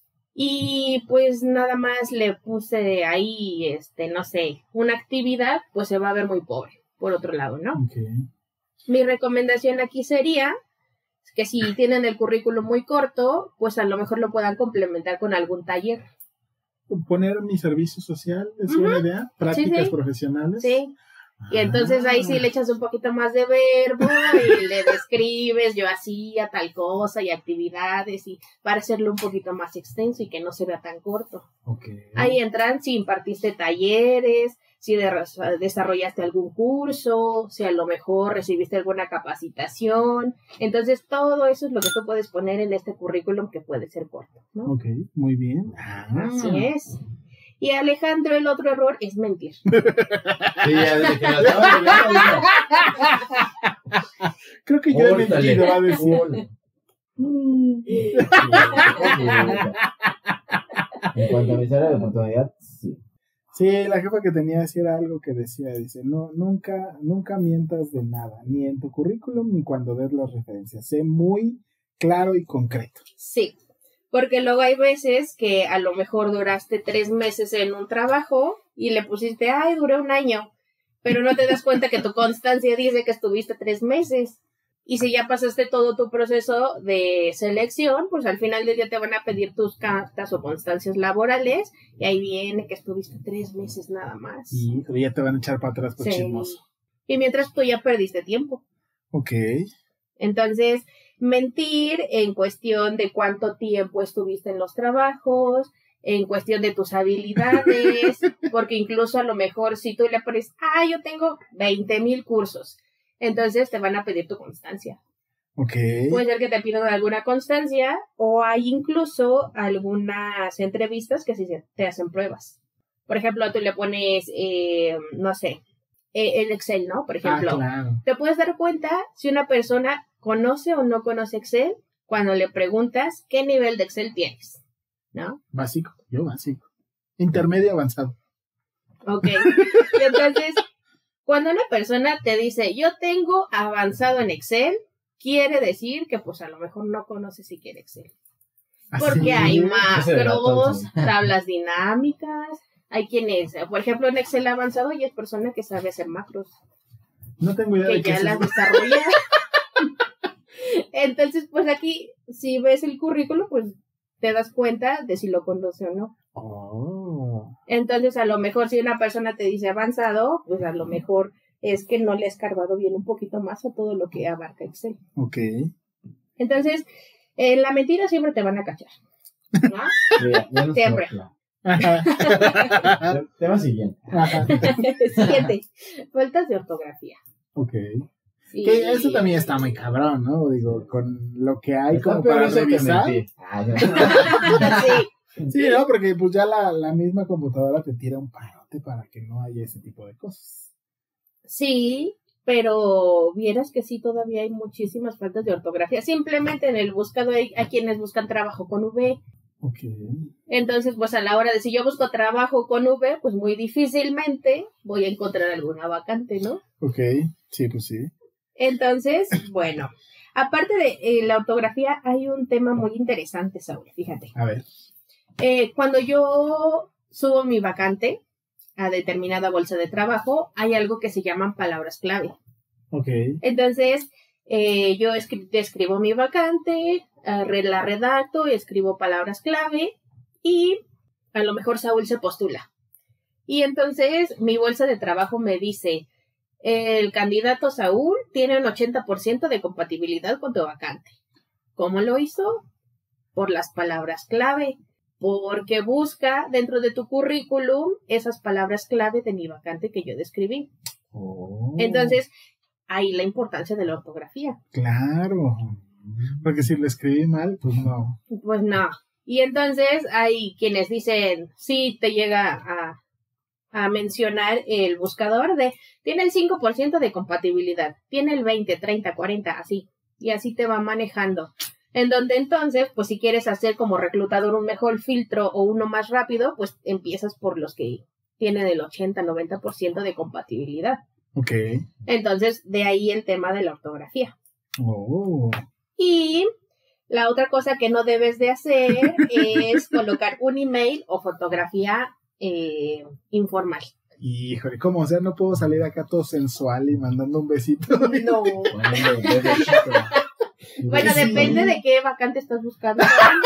y pues nada más le puse ahí, este, no sé, una actividad, pues se va a ver muy pobre, por otro lado, ¿no? Ok. Mi recomendación aquí sería que si tienen el currículum muy corto, pues a lo mejor lo puedan complementar con algún taller. Poner mi servicio social es Ujú. buena idea. Prácticas Sí, sí. profesionales. Sí. Y entonces ahí sí le echas un poquito más de verbo y le describes, yo hacía tal cosa y actividades, y para hacerlo un poquito más extenso y que no se vea tan corto. Ok. Ahí entran si impartiste talleres, si de- desarrollaste algún curso, si a lo mejor recibiste alguna capacitación. Entonces todo eso es lo que tú puedes poner en este currículum que puede ser corto, ¿no? Ok, muy bien. Ah. Así es. Y Alejandro, el otro error es mentir. Sí, ya desde que lo estaba leyendo, Creo que yo he Órale. mentido, va a decir. Órale. En cuanto a mis áreas de oportunidad, sí. Sí, la jefa que tenía sí era algo que decía, dice, no, nunca, nunca mientas de nada, ni en tu currículum ni cuando des las referencias. Sé muy claro y concreto. Sí, porque luego hay veces que a lo mejor duraste tres meses en un trabajo y le pusiste, ay, duré un año, pero no te das cuenta que tu constancia dice que estuviste tres meses. Y si ya pasaste todo tu proceso de selección, pues al final del día te van a pedir tus cartas o constancias laborales y ahí viene que estuviste tres meses nada más. Y ya te van a echar para atrás por Sí. chismoso. Y mientras tú ya perdiste tiempo. Ok. Entonces, mentir en cuestión de cuánto tiempo estuviste en los trabajos, en cuestión de tus habilidades, porque incluso a lo mejor si tú le pones, ah, yo tengo veinte mil cursos, entonces te van a pedir tu constancia. Ok. Puede ser que te pidan alguna constancia o hay incluso algunas entrevistas que sí se- te hacen pruebas. Por ejemplo, tú le pones, eh, no sé, eh, el Excel, ¿no? Por ejemplo. Ah, claro. Te puedes dar cuenta si una persona conoce o no conoce Excel cuando le preguntas qué nivel de Excel tienes, ¿no? Básico, yo básico. Intermedio avanzado. Ok. Y entonces, cuando una persona te dice, yo tengo avanzado en Excel, quiere decir que pues a lo mejor no conoce siquiera Excel. Porque Así. hay Ese de la macros, tonsa. tablas dinámicas, hay quienes, por ejemplo, en Excel avanzado y es persona que sabe hacer macros, No tengo idea que de qué ya es las eso. desarrolla. Entonces, pues aquí, si ves el currículo, pues te das cuenta de si lo conoce o no. Oh. Entonces, a lo mejor si una persona te dice avanzado, pues a lo mejor es que no le has cargado bien un poquito más a todo lo que abarca Excel. Ok. Entonces, en la mentira siempre te van a cachar, ¿no? Sí, ya nos Siempre. quedó claro. Ajá. Te- Tema siguiente. Ajá. Siguiente, faltas de ortografía. Ok. Sí. Que eso también está muy cabrón, ¿no? Digo, con lo que hay Está como peor para eso que revisar. mentir. Ah, ya. Sí, Sí, no, porque pues ya la, la misma computadora te tira un parote para que no haya ese tipo de cosas. Sí, pero vieras que sí, todavía hay muchísimas faltas de ortografía. Simplemente en el buscador hay a quienes buscan trabajo con V. Ok. Entonces, pues a la hora de si yo busco trabajo con V, pues muy difícilmente voy a encontrar alguna vacante, ¿no? Ok, sí, pues sí. Entonces, bueno, aparte de eh, la ortografía, hay un tema muy interesante, Saúl, fíjate. A ver. Eh, cuando yo subo mi vacante a determinada bolsa de trabajo, hay algo que se llaman palabras clave. Ok. Entonces, eh, yo escri- escribo mi vacante, uh, re- la redacto, escribo palabras clave y a lo mejor Saúl se postula. Y entonces mi bolsa de trabajo me dice, el candidato Saúl tiene un ochenta por ciento de compatibilidad con tu vacante. ¿Cómo lo hizo? Por las palabras clave. Porque busca dentro de tu currículum esas palabras clave de mi vacante que yo describí. Oh. Entonces, ahí la importancia de la ortografía. Claro. Porque si lo escribí mal, pues no. Pues no. Y entonces hay quienes dicen, sí, te llega a, a mencionar el buscador de, tiene el cinco por ciento de compatibilidad, tiene el veinte, treinta, cuarenta, así. Y así te va manejando. En donde entonces, pues si quieres hacer como reclutador un mejor filtro o uno más rápido, pues empiezas por los que tienen el ochenta, noventa por ciento de compatibilidad. Ok. Entonces, de ahí el tema de la ortografía. Oh. Y la otra cosa que no debes de hacer es colocar un email o fotografía eh, informal. Híjole, ¿cómo? O sea, no puedo salir acá todo sensual y mandando un besito. No. Bueno, bebecito. Bueno, Sí. depende de qué vacante estás buscando.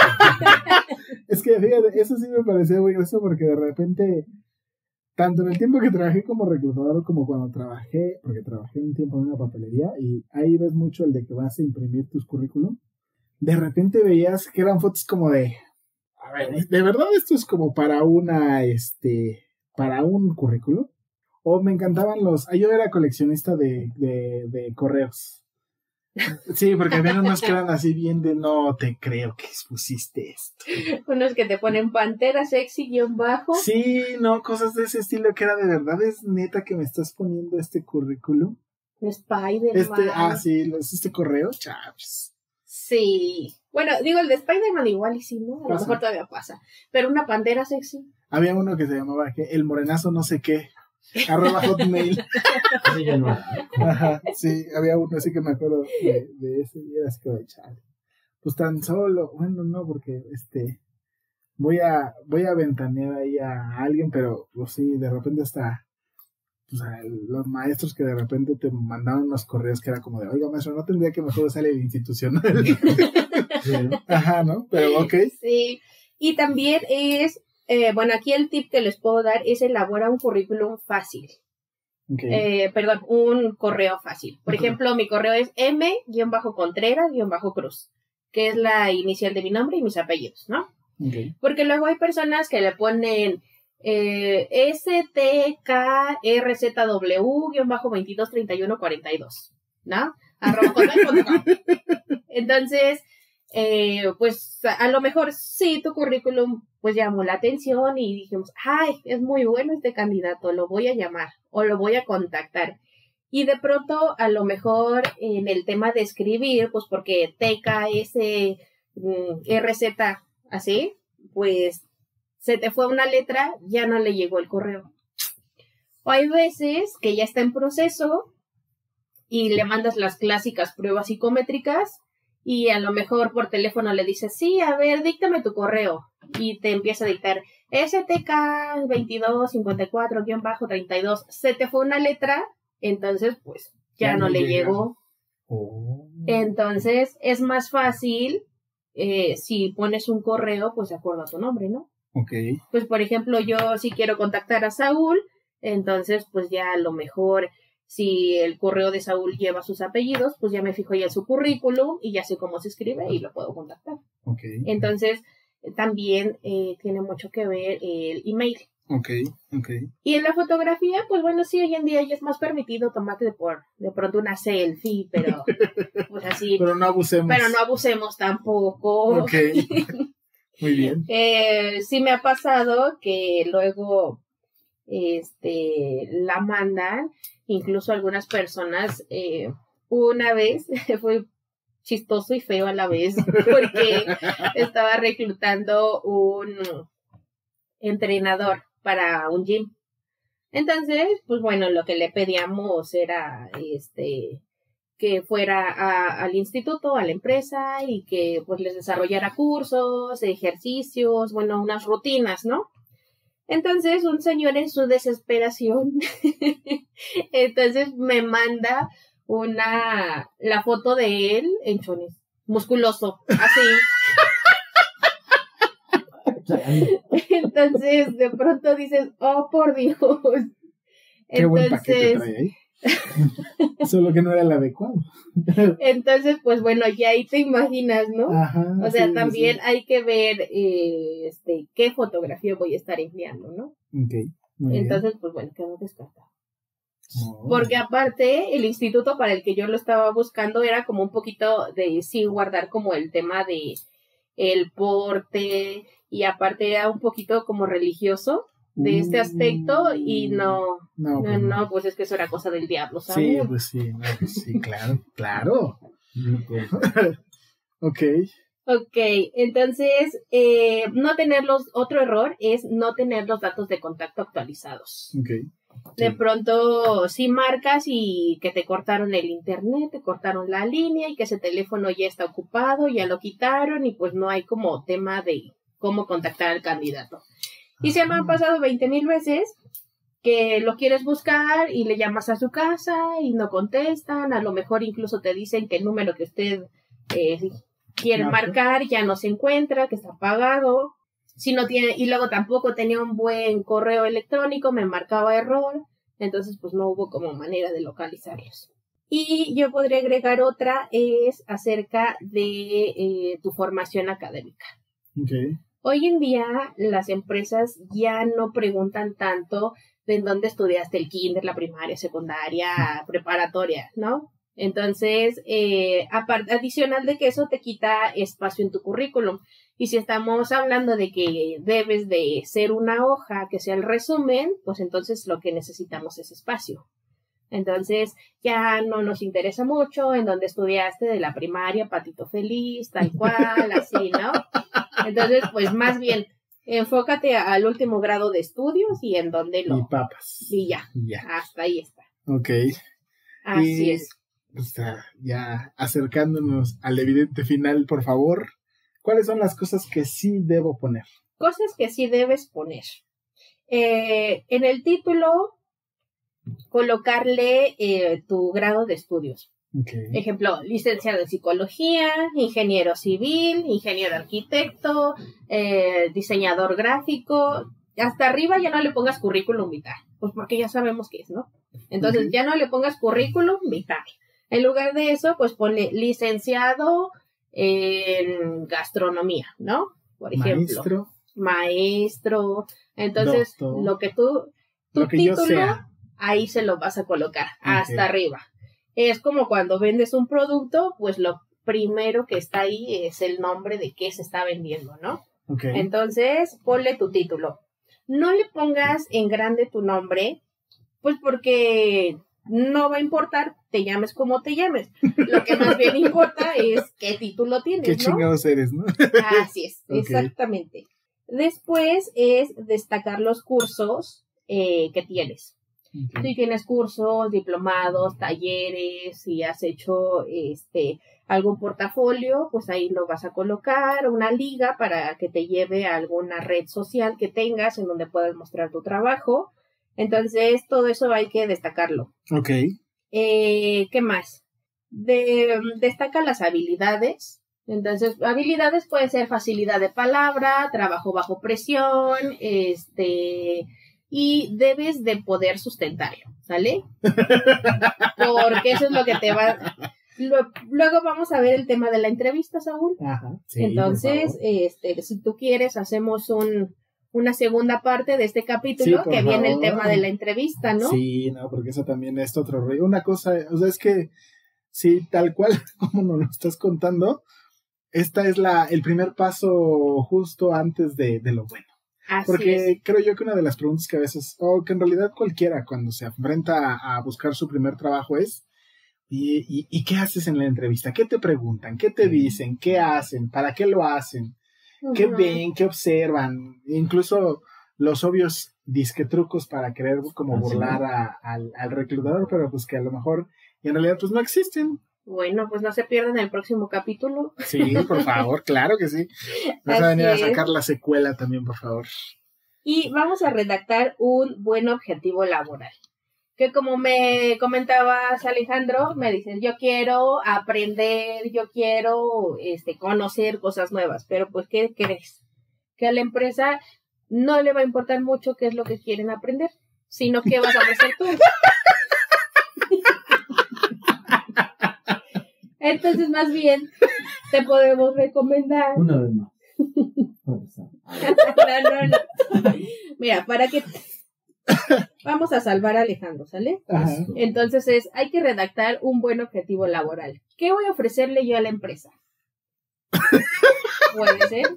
Es que, fíjate, eso sí me parecía muy gracioso porque de repente, tanto en el tiempo que trabajé como reclutador como cuando trabajé, porque trabajé un tiempo en una papelería y ahí ves mucho el de que vas a imprimir tus currículum, de repente veías que eran fotos como de, a ver, ¿de verdad esto es como para una, este, para un currículum? O me encantaban los, ah, yo era coleccionista de, de, de correos. Sí, porque había unos que eran así bien de no te creo que pusiste esto. Unos que te ponen pantera sexy guión bajo. Sí, no, cosas de ese estilo que era de verdad, es neta que me estás poniendo este currículum. Spider-Man. Este, ah, sí, los- este correo, chaps. Sí. Bueno, digo, el de Spider-Man igual y sí, ¿no? A lo Pasa. mejor todavía pasa. Pero una pantera sexy. Había uno que se llamaba ¿qué? El morenazo no sé qué, arroba hotmail. Sí, ya no. Ajá, sí, había uno así que me acuerdo de, de ese y era así como de chale. Pues tan solo, bueno, no, porque este voy a voy a ventanear ahí a alguien, pero pues sí, de repente hasta pues, a los maestros que de repente te mandaban unos correos que era como de, oiga maestro, no tendría que mejor usar el institucional. Sí, ¿no? Ajá, ¿no? Pero ok. Sí. Y también es, eh, bueno, aquí el tip que les puedo dar es elaborar un currículum fácil. Okay. Eh, perdón, un correo fácil. Por ejemplo, mi correo es m-contreras-cruz, que es la inicial de mi nombre y mis apellidos, ¿no? Okay. Porque luego hay personas que le ponen eh, S T K R Z W-veintidós treinta y uno cuarenta y dos, ¿no? Arroba hotmail punto com. Entonces, eh, pues a, a lo mejor sí tu currículum pues llamó la atención y dijimos, ay, es muy bueno este candidato, lo voy a llamar o lo voy a contactar. Y de pronto, a lo mejor en el tema de escribir, pues porque T K S R Z así, pues se te fue una letra, ya no le llegó el correo. O hay veces que ya está en proceso y le mandas las clásicas pruebas psicométricas y a lo mejor por teléfono le dices, sí, a ver, díctame tu correo. Y te empieza a dictar S T K veintidós cincuenta y cuatro treinta y dos. Se te fue una letra, entonces pues ya, ya no, no le llega. llegó. Oh. Entonces es más fácil eh, si pones un correo, pues de acuerdo a tu nombre, ¿no? Ok. Pues por ejemplo, yo si quiero contactar a Saúl, entonces pues ya a lo mejor si el correo de Saúl lleva sus apellidos, pues ya me fijo ya en su currículum y ya sé cómo se escribe y lo puedo contactar. Ok. Entonces también eh, tiene mucho que ver el email. Ok, ok. Y en la fotografía, pues bueno, sí, hoy en día ya es más permitido tomarte por de pronto una selfie, pero pues así. Pero no abusemos. Pero no abusemos tampoco. Ok. Muy bien. Eh, sí me ha pasado que luego este la mandan, incluso algunas personas, eh, una vez fue chistoso y feo a la vez, porque estaba reclutando un entrenador para un gym. Entonces, pues bueno, lo que le pedíamos era este que fuera a, al instituto, a la empresa, y que pues les desarrollara cursos, ejercicios, bueno, unas rutinas, ¿no? Entonces, un señor en su desesperación, entonces me manda una, la foto de él en chones, musculoso, así. Entonces, de pronto dices, oh, por Dios. Qué buen paquete trae ahí. Solo que no era el adecuado. Entonces, pues bueno, ya ahí te imaginas, ¿no? Ajá, o sea, sí, también sí. hay que ver eh, este qué fotografía voy a estar enviando, ¿no? Okay, muy Entonces, bien. pues bueno, quedó descartado. Oh. Porque aparte, el instituto para el que yo lo estaba buscando era como un poquito de sí guardar como el tema de el porte, y aparte era un poquito como religioso de este aspecto, y no, No, no, pues no, no. pues es que eso era cosa del diablo, ¿sabes? Sí, pues sí, no, pues sí, claro, claro. Ok, Ok, entonces, eh, no tenerlos, otro error es no tener los datos de contacto actualizados. ok. De Sí. pronto, si marcas y que te cortaron el internet, te cortaron la línea y que ese teléfono ya está ocupado, ya lo quitaron y pues no hay como tema de cómo contactar al candidato. Y se me han pasado veinte mil veces que lo quieres buscar y le llamas a su casa y no contestan, a lo mejor incluso te dicen que el número que usted eh, quiere Marca. marcar ya no se encuentra, que está apagado. Si no tiene, y luego tampoco tenía un buen correo electrónico, me marcaba error, entonces pues no hubo como manera de localizarlos. Y yo podría agregar otra, es acerca de eh, tu formación académica. Ok. Hoy en día las empresas ya no preguntan tanto de en dónde estudiaste el kinder, la primaria, secundaria, preparatoria, ¿no? Entonces, eh, aparte, adicional de que eso te quita espacio en tu currículum. Y si estamos hablando de que debes de ser una hoja que sea el resumen, pues entonces lo que necesitamos es espacio. Entonces, ya no nos interesa mucho en dónde estudiaste de la primaria, Patito Feliz, tal cual, así, ¿no? Entonces, pues más bien, enfócate al último grado de estudios y en dónde lo... Y papas. Y ya, Ya. hasta ahí está. Ok. Así Y, es. O sea, ya acercándonos al evidente final, por favor, ¿cuáles son las cosas que sí debo poner? Cosas que sí debes poner. Eh, en el título, colocarle eh, tu grado de estudios. Okay. Ejemplo, licenciado en psicología, ingeniero civil, ingeniero arquitecto, eh, diseñador gráfico. Hasta arriba ya no le pongas currículum vitae, pues porque ya sabemos qué es, ¿no? Entonces, uh-huh. ya no le pongas currículum vitae. En lugar de eso, pues ponle licenciado en gastronomía, ¿no? Por ejemplo. Maestro. Maestro. Entonces, Doctor. lo que tú, tu lo que título, yo sea. ahí se lo vas a colocar, Okay. hasta arriba. Es como cuando vendes un producto, pues lo primero que está ahí es el nombre de qué se está vendiendo, ¿no? Okay. Entonces, ponle tu título. No le pongas en grande tu nombre, pues porque no va a importar, te llames como te llames. Lo que más bien importa es qué título tienes, qué ¿no? chingados eres, ¿no? Así es, Okay. exactamente. Después es destacar los cursos eh, que tienes. Okay. Si tienes cursos, diplomados, talleres, si has hecho este algún portafolio, pues ahí lo vas a colocar, una liga para que te lleve a alguna red social que tengas en donde puedas mostrar tu trabajo. Entonces, todo eso hay que destacarlo. Ok. Eh, ¿qué más? De, destaca las habilidades. Entonces, habilidades pueden ser facilidad de palabra, trabajo bajo presión, este... y debes de poder sustentarlo, ¿sale? Porque eso es lo que te va... Luego vamos a ver el tema de la entrevista, Saúl. Ajá, sí, entonces, este, si tú quieres, hacemos un, una segunda parte de este capítulo, sí, que favor. viene el tema de la entrevista, ¿no? Sí, no, porque eso también es otro rollo. Una cosa, o sea, es que sí, tal cual como nos lo estás contando, esta es la el primer paso justo antes de, de lo bueno. Así Porque es. creo yo que una de las preguntas que a veces, o que en realidad cualquiera cuando se enfrenta a, a buscar su primer trabajo es, ¿y, y, ¿y qué haces en la entrevista? ¿Qué te preguntan? ¿Qué te dicen? ¿Qué hacen? ¿Para qué lo hacen? ¿Qué Ujú. ven? ¿Qué observan? Incluso los obvios disque trucos para querer como Así burlar es. a- al, al reclutador, pero pues que a lo mejor y en realidad pues no existen. Bueno, pues no se pierdan el próximo capítulo. Sí, por favor, claro que sí. Vas a Así venir a es. sacar la secuela también, por favor. Y vamos a redactar un buen objetivo laboral. Que como me comentabas, Alejandro, me dicen, yo quiero aprender, yo quiero este, conocer cosas nuevas. Pero pues, ¿qué crees? Que a la empresa no le va a importar mucho qué es lo que quieren aprender, sino qué vas a ofrecer tú. Entonces, más bien, te podemos recomendar. Una vez más. Profesor. No, no, no. Mira, para que vamos a salvar a Alejandro, ¿sale? Ajá. Entonces es, hay que redactar un buen objetivo laboral. ¿Qué voy a ofrecerle yo a la empresa? Puede ser.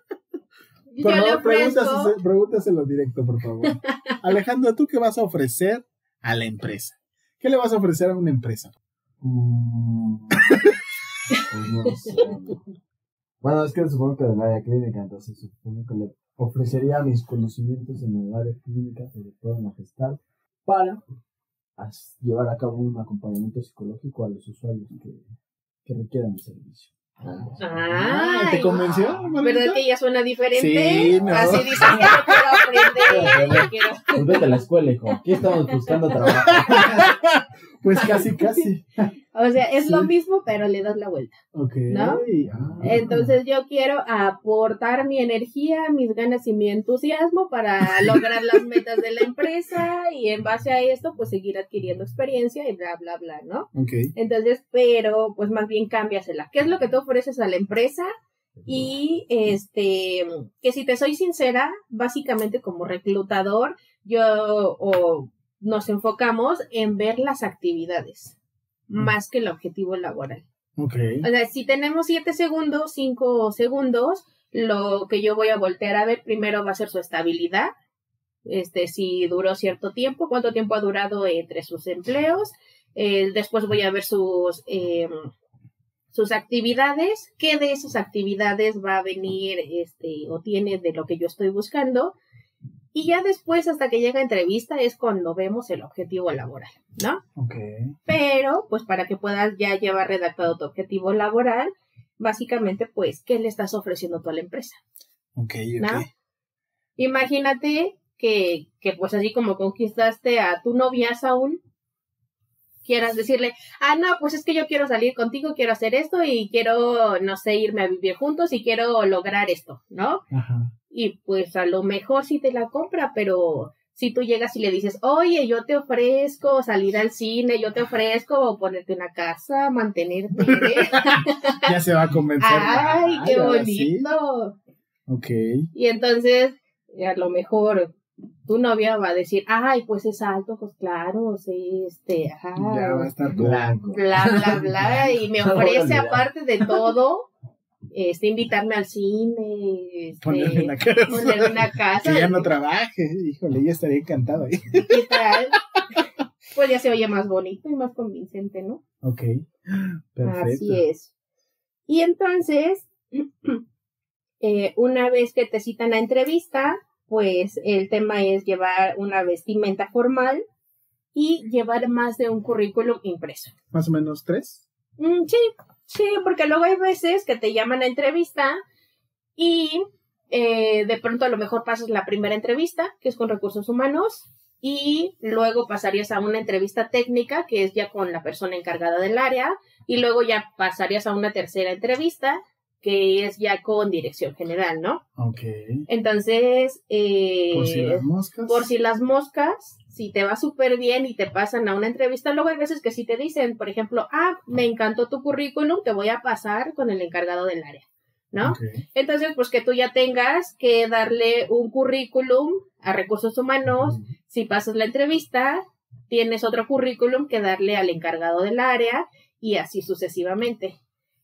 Yo Por le favor, ofrezco, pregúntaselo, pregúntaselo directo, por favor. Alejandro, ¿tú qué vas a ofrecer a la empresa? ¿Qué le vas a ofrecer a una empresa? Mm, pues no sé. Bueno, es que supongo que del área clínica, entonces supongo que le ofrecería mis conocimientos en el área clínica, sobre todo en la gestal, para as- llevar a cabo un acompañamiento psicológico a los usuarios que, que requieran el servicio. Ah, ¿te Ay, convenció, ¿verdad Margarita? que ya suena diferente? Sí, no. Así dices, yo quiero aprender, yo quiero... Pues vete a la escuela, hijo. Aquí estamos buscando trabajo. Pues casi, casi. O sea, es Sí. lo mismo, pero le das la vuelta. Ok. ¿No? Ah. Entonces yo quiero aportar mi energía, mis ganas y mi entusiasmo para lograr las metas de la empresa y en base a esto pues seguir adquiriendo experiencia y bla, bla, bla, ¿no? Ok. Entonces, pero pues más bien cámbiasela. ¿Qué es lo que tú ofreces a la empresa? Y este, que si te soy sincera, básicamente como reclutador, yo o nos enfocamos en ver las actividades más que el objetivo laboral. Ok. O sea, si tenemos siete segundos, cinco segundos, lo que yo voy a voltear a ver primero va a ser su estabilidad. Este, si duró cierto tiempo, cuánto tiempo ha durado entre sus empleos. Eh, después voy a ver sus, eh, sus actividades. ¿Qué de esas actividades va a venir este, o tiene de lo que yo estoy buscando? Y ya después, hasta que llega a entrevista, es cuando vemos el objetivo laboral, ¿no? Ok. Pero, pues para que puedas ya llevar redactado tu objetivo laboral, básicamente, pues, ¿qué le estás ofreciendo tú a la empresa? Ok, ok. ¿No? Imagínate que, que, pues, así como conquistaste a tu novia, Saúl, quieras decirle, ah, no, pues es que yo quiero salir contigo, quiero hacer esto y quiero, no sé, irme a vivir juntos y quiero lograr esto, ¿no? Ajá. Y pues a lo mejor sí te la compra, pero si tú llegas y le dices, oye, yo te ofrezco salir al cine, yo te ofrezco ponerte una casa, mantenerte. Ya se va a convencer. ¡Ay, qué ahora sí. bonito! Ok. Y entonces, a lo mejor tu novia va a decir, ay, pues es alto, pues claro, sí, este, ajá, Ya va a estar Blanco. bla, bla, bla, y me No voy a ofrece, olvidar. aparte de todo, este, invitarme al cine, este, Ponerle una casa. ponerme una casa. Que ya no trabaje. Híjole, ya estaría encantado ahí. ¿Qué tal? Pues ya se oye más bonito y más convincente, ¿no? Ok. Perfecto. Así es. Y entonces, eh, una vez que te citan a entrevista, pues el tema es llevar una vestimenta formal y llevar más de un currículum impreso. Más o menos tres. Mm, sí, sí, porque luego hay veces que te llaman a entrevista y eh, de pronto a lo mejor pasas la primera entrevista, que es con recursos humanos, y luego pasarías a una entrevista técnica, que es ya con la persona encargada del área, y luego ya pasarías a una tercera entrevista, que es ya con dirección general, ¿no? Ok. Entonces, eh, Por si las moscas. por si las moscas, si te va súper bien y te pasan a una entrevista, luego hay veces que sí te dicen, por ejemplo, ah, me encantó tu currículum, te voy a pasar con el encargado del área, ¿no? Ok. Entonces, pues que tú ya tengas que darle un currículum a recursos humanos, si pasas la entrevista, tienes otro currículum que darle al encargado del área y así sucesivamente.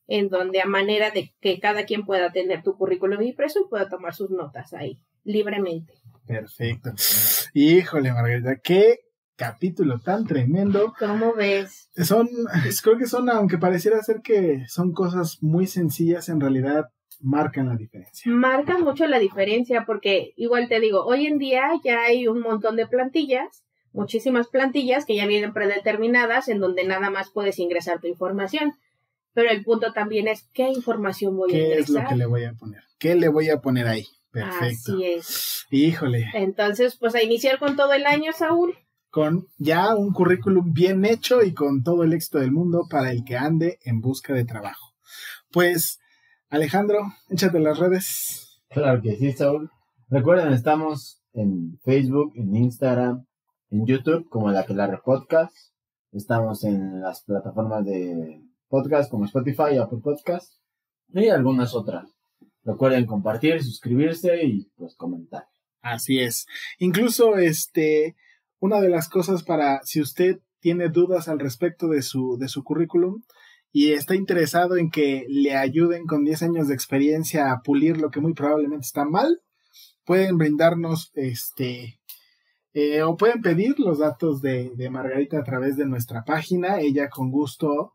en donde a manera de que cada quien pueda tener tu currículum impreso y pueda tomar sus notas ahí, libremente. Perfecto. Híjole, Margarita, qué capítulo tan tremendo. ¿Cómo ves? Son, creo que son, aunque pareciera ser que son cosas muy sencillas, en realidad marcan la diferencia. Marcan mucho la diferencia porque, igual te digo, hoy en día ya hay un montón de plantillas, muchísimas plantillas que ya vienen predeterminadas en donde nada más puedes ingresar tu información. Pero el punto también es qué información voy a ingresar. ¿Qué es lo que le voy a poner? ¿Qué le voy a poner ahí? Perfecto. Así es. Híjole. Entonces, pues a iniciar con todo el año, Saúl. Con ya un currículum bien hecho y con todo el éxito del mundo para el que ande en busca de trabajo. Pues, Alejandro, échate las redes. Claro que sí, Saúl. Recuerden, estamos en Facebook, en Instagram, en YouTube, como La Aquelarre Podcast. Estamos en las plataformas de podcast como Spotify, Apple Podcast y algunas otras. Recuerden compartir, suscribirse y pues comentar. Así es. Incluso este una de las cosas para si usted tiene dudas al respecto de su de su currículum y está interesado en que le ayuden con diez años de experiencia a pulir lo que muy probablemente está mal, pueden brindarnos este eh, o pueden pedir los datos de, de Margarita a través de nuestra página. Ella con gusto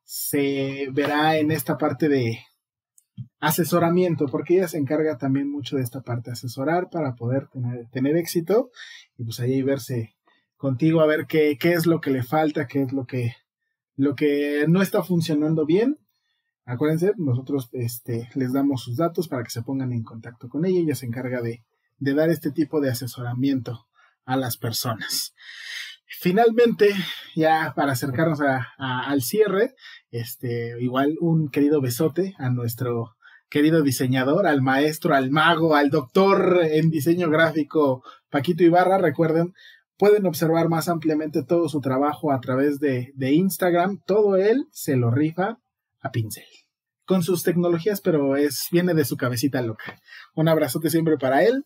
se verá en esta parte de asesoramiento, porque ella se encarga también mucho de esta parte, asesorar para poder tener, tener éxito y pues ahí verse contigo a ver qué, qué es lo que le falta, qué es lo que, lo que no está funcionando bien. Acuérdense, nosotros este, les damos sus datos para que se pongan en contacto con ella. Ella se encarga de, de dar este tipo de asesoramiento a las personas. Finalmente, ya para acercarnos a, a, al cierre, este, igual un querido besote a nuestro querido diseñador, al maestro, al mago, al doctor en diseño gráfico Paquito Ibarra. Recuerden, pueden observar más ampliamente todo su trabajo a través de, de Instagram. Todo él se lo rifa a pincel, con sus tecnologías, pero es viene de su cabecita loca. Un abrazote siempre para él.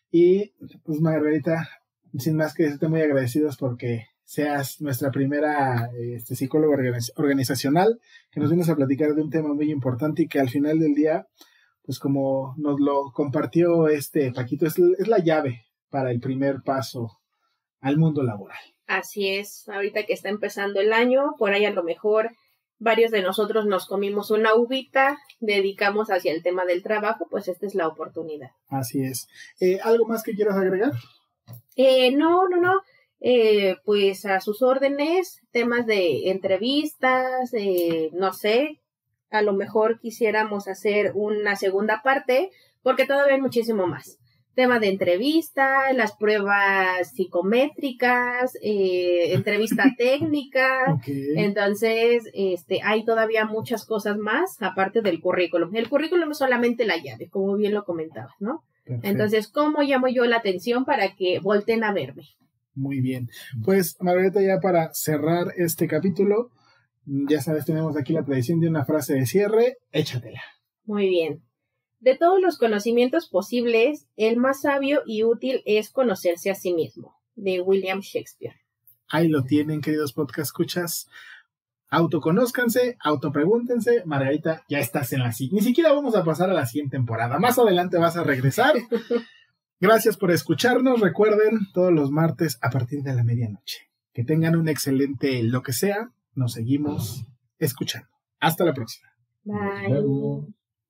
Y pues Margarita, sin más que decirte, muy agradecidos porque seas nuestra primera este, psicóloga organiz- organizacional que nos vienes a platicar de un tema muy importante y que al final del día, pues como nos lo compartió este Paquito, es, es la llave para el primer paso al mundo laboral. Así es, ahorita que está empezando el año, por ahí a lo mejor varios de nosotros nos comimos una uvita, dedicamos hacia el tema del trabajo, pues esta es la oportunidad. Así es. Eh, ¿Algo más que quieras agregar? Eh, no, no, no. Eh, pues a sus órdenes, temas de entrevistas, eh, no sé, a lo mejor quisiéramos hacer una segunda parte, porque todavía hay muchísimo más. Tema de entrevista, las pruebas psicométricas, eh, entrevista técnica. Okay. Entonces, este, hay todavía muchas cosas más aparte del currículum. El currículum es solamente la llave, como bien lo comentabas, ¿no? Perfecto. Entonces, ¿cómo llamo yo la atención para que volten a verme? Muy bien. Pues, Margarita, ya para cerrar este capítulo, ya sabes, tenemos aquí la tradición de una frase de cierre. Échatela. Muy bien. De todos los conocimientos posibles, el más sabio y útil es conocerse a sí mismo, de William Shakespeare. Ahí lo tienen, queridos podcast escuchas. Autoconózcanse, autopregúntense. Margarita, ya estás en la siguiente. Ni siquiera vamos a pasar a la siguiente temporada. Más adelante vas a regresar. Gracias por escucharnos. Recuerden, todos los martes a partir de la medianoche. Que tengan un excelente lo que sea. Nos seguimos escuchando. Hasta la próxima. Bye.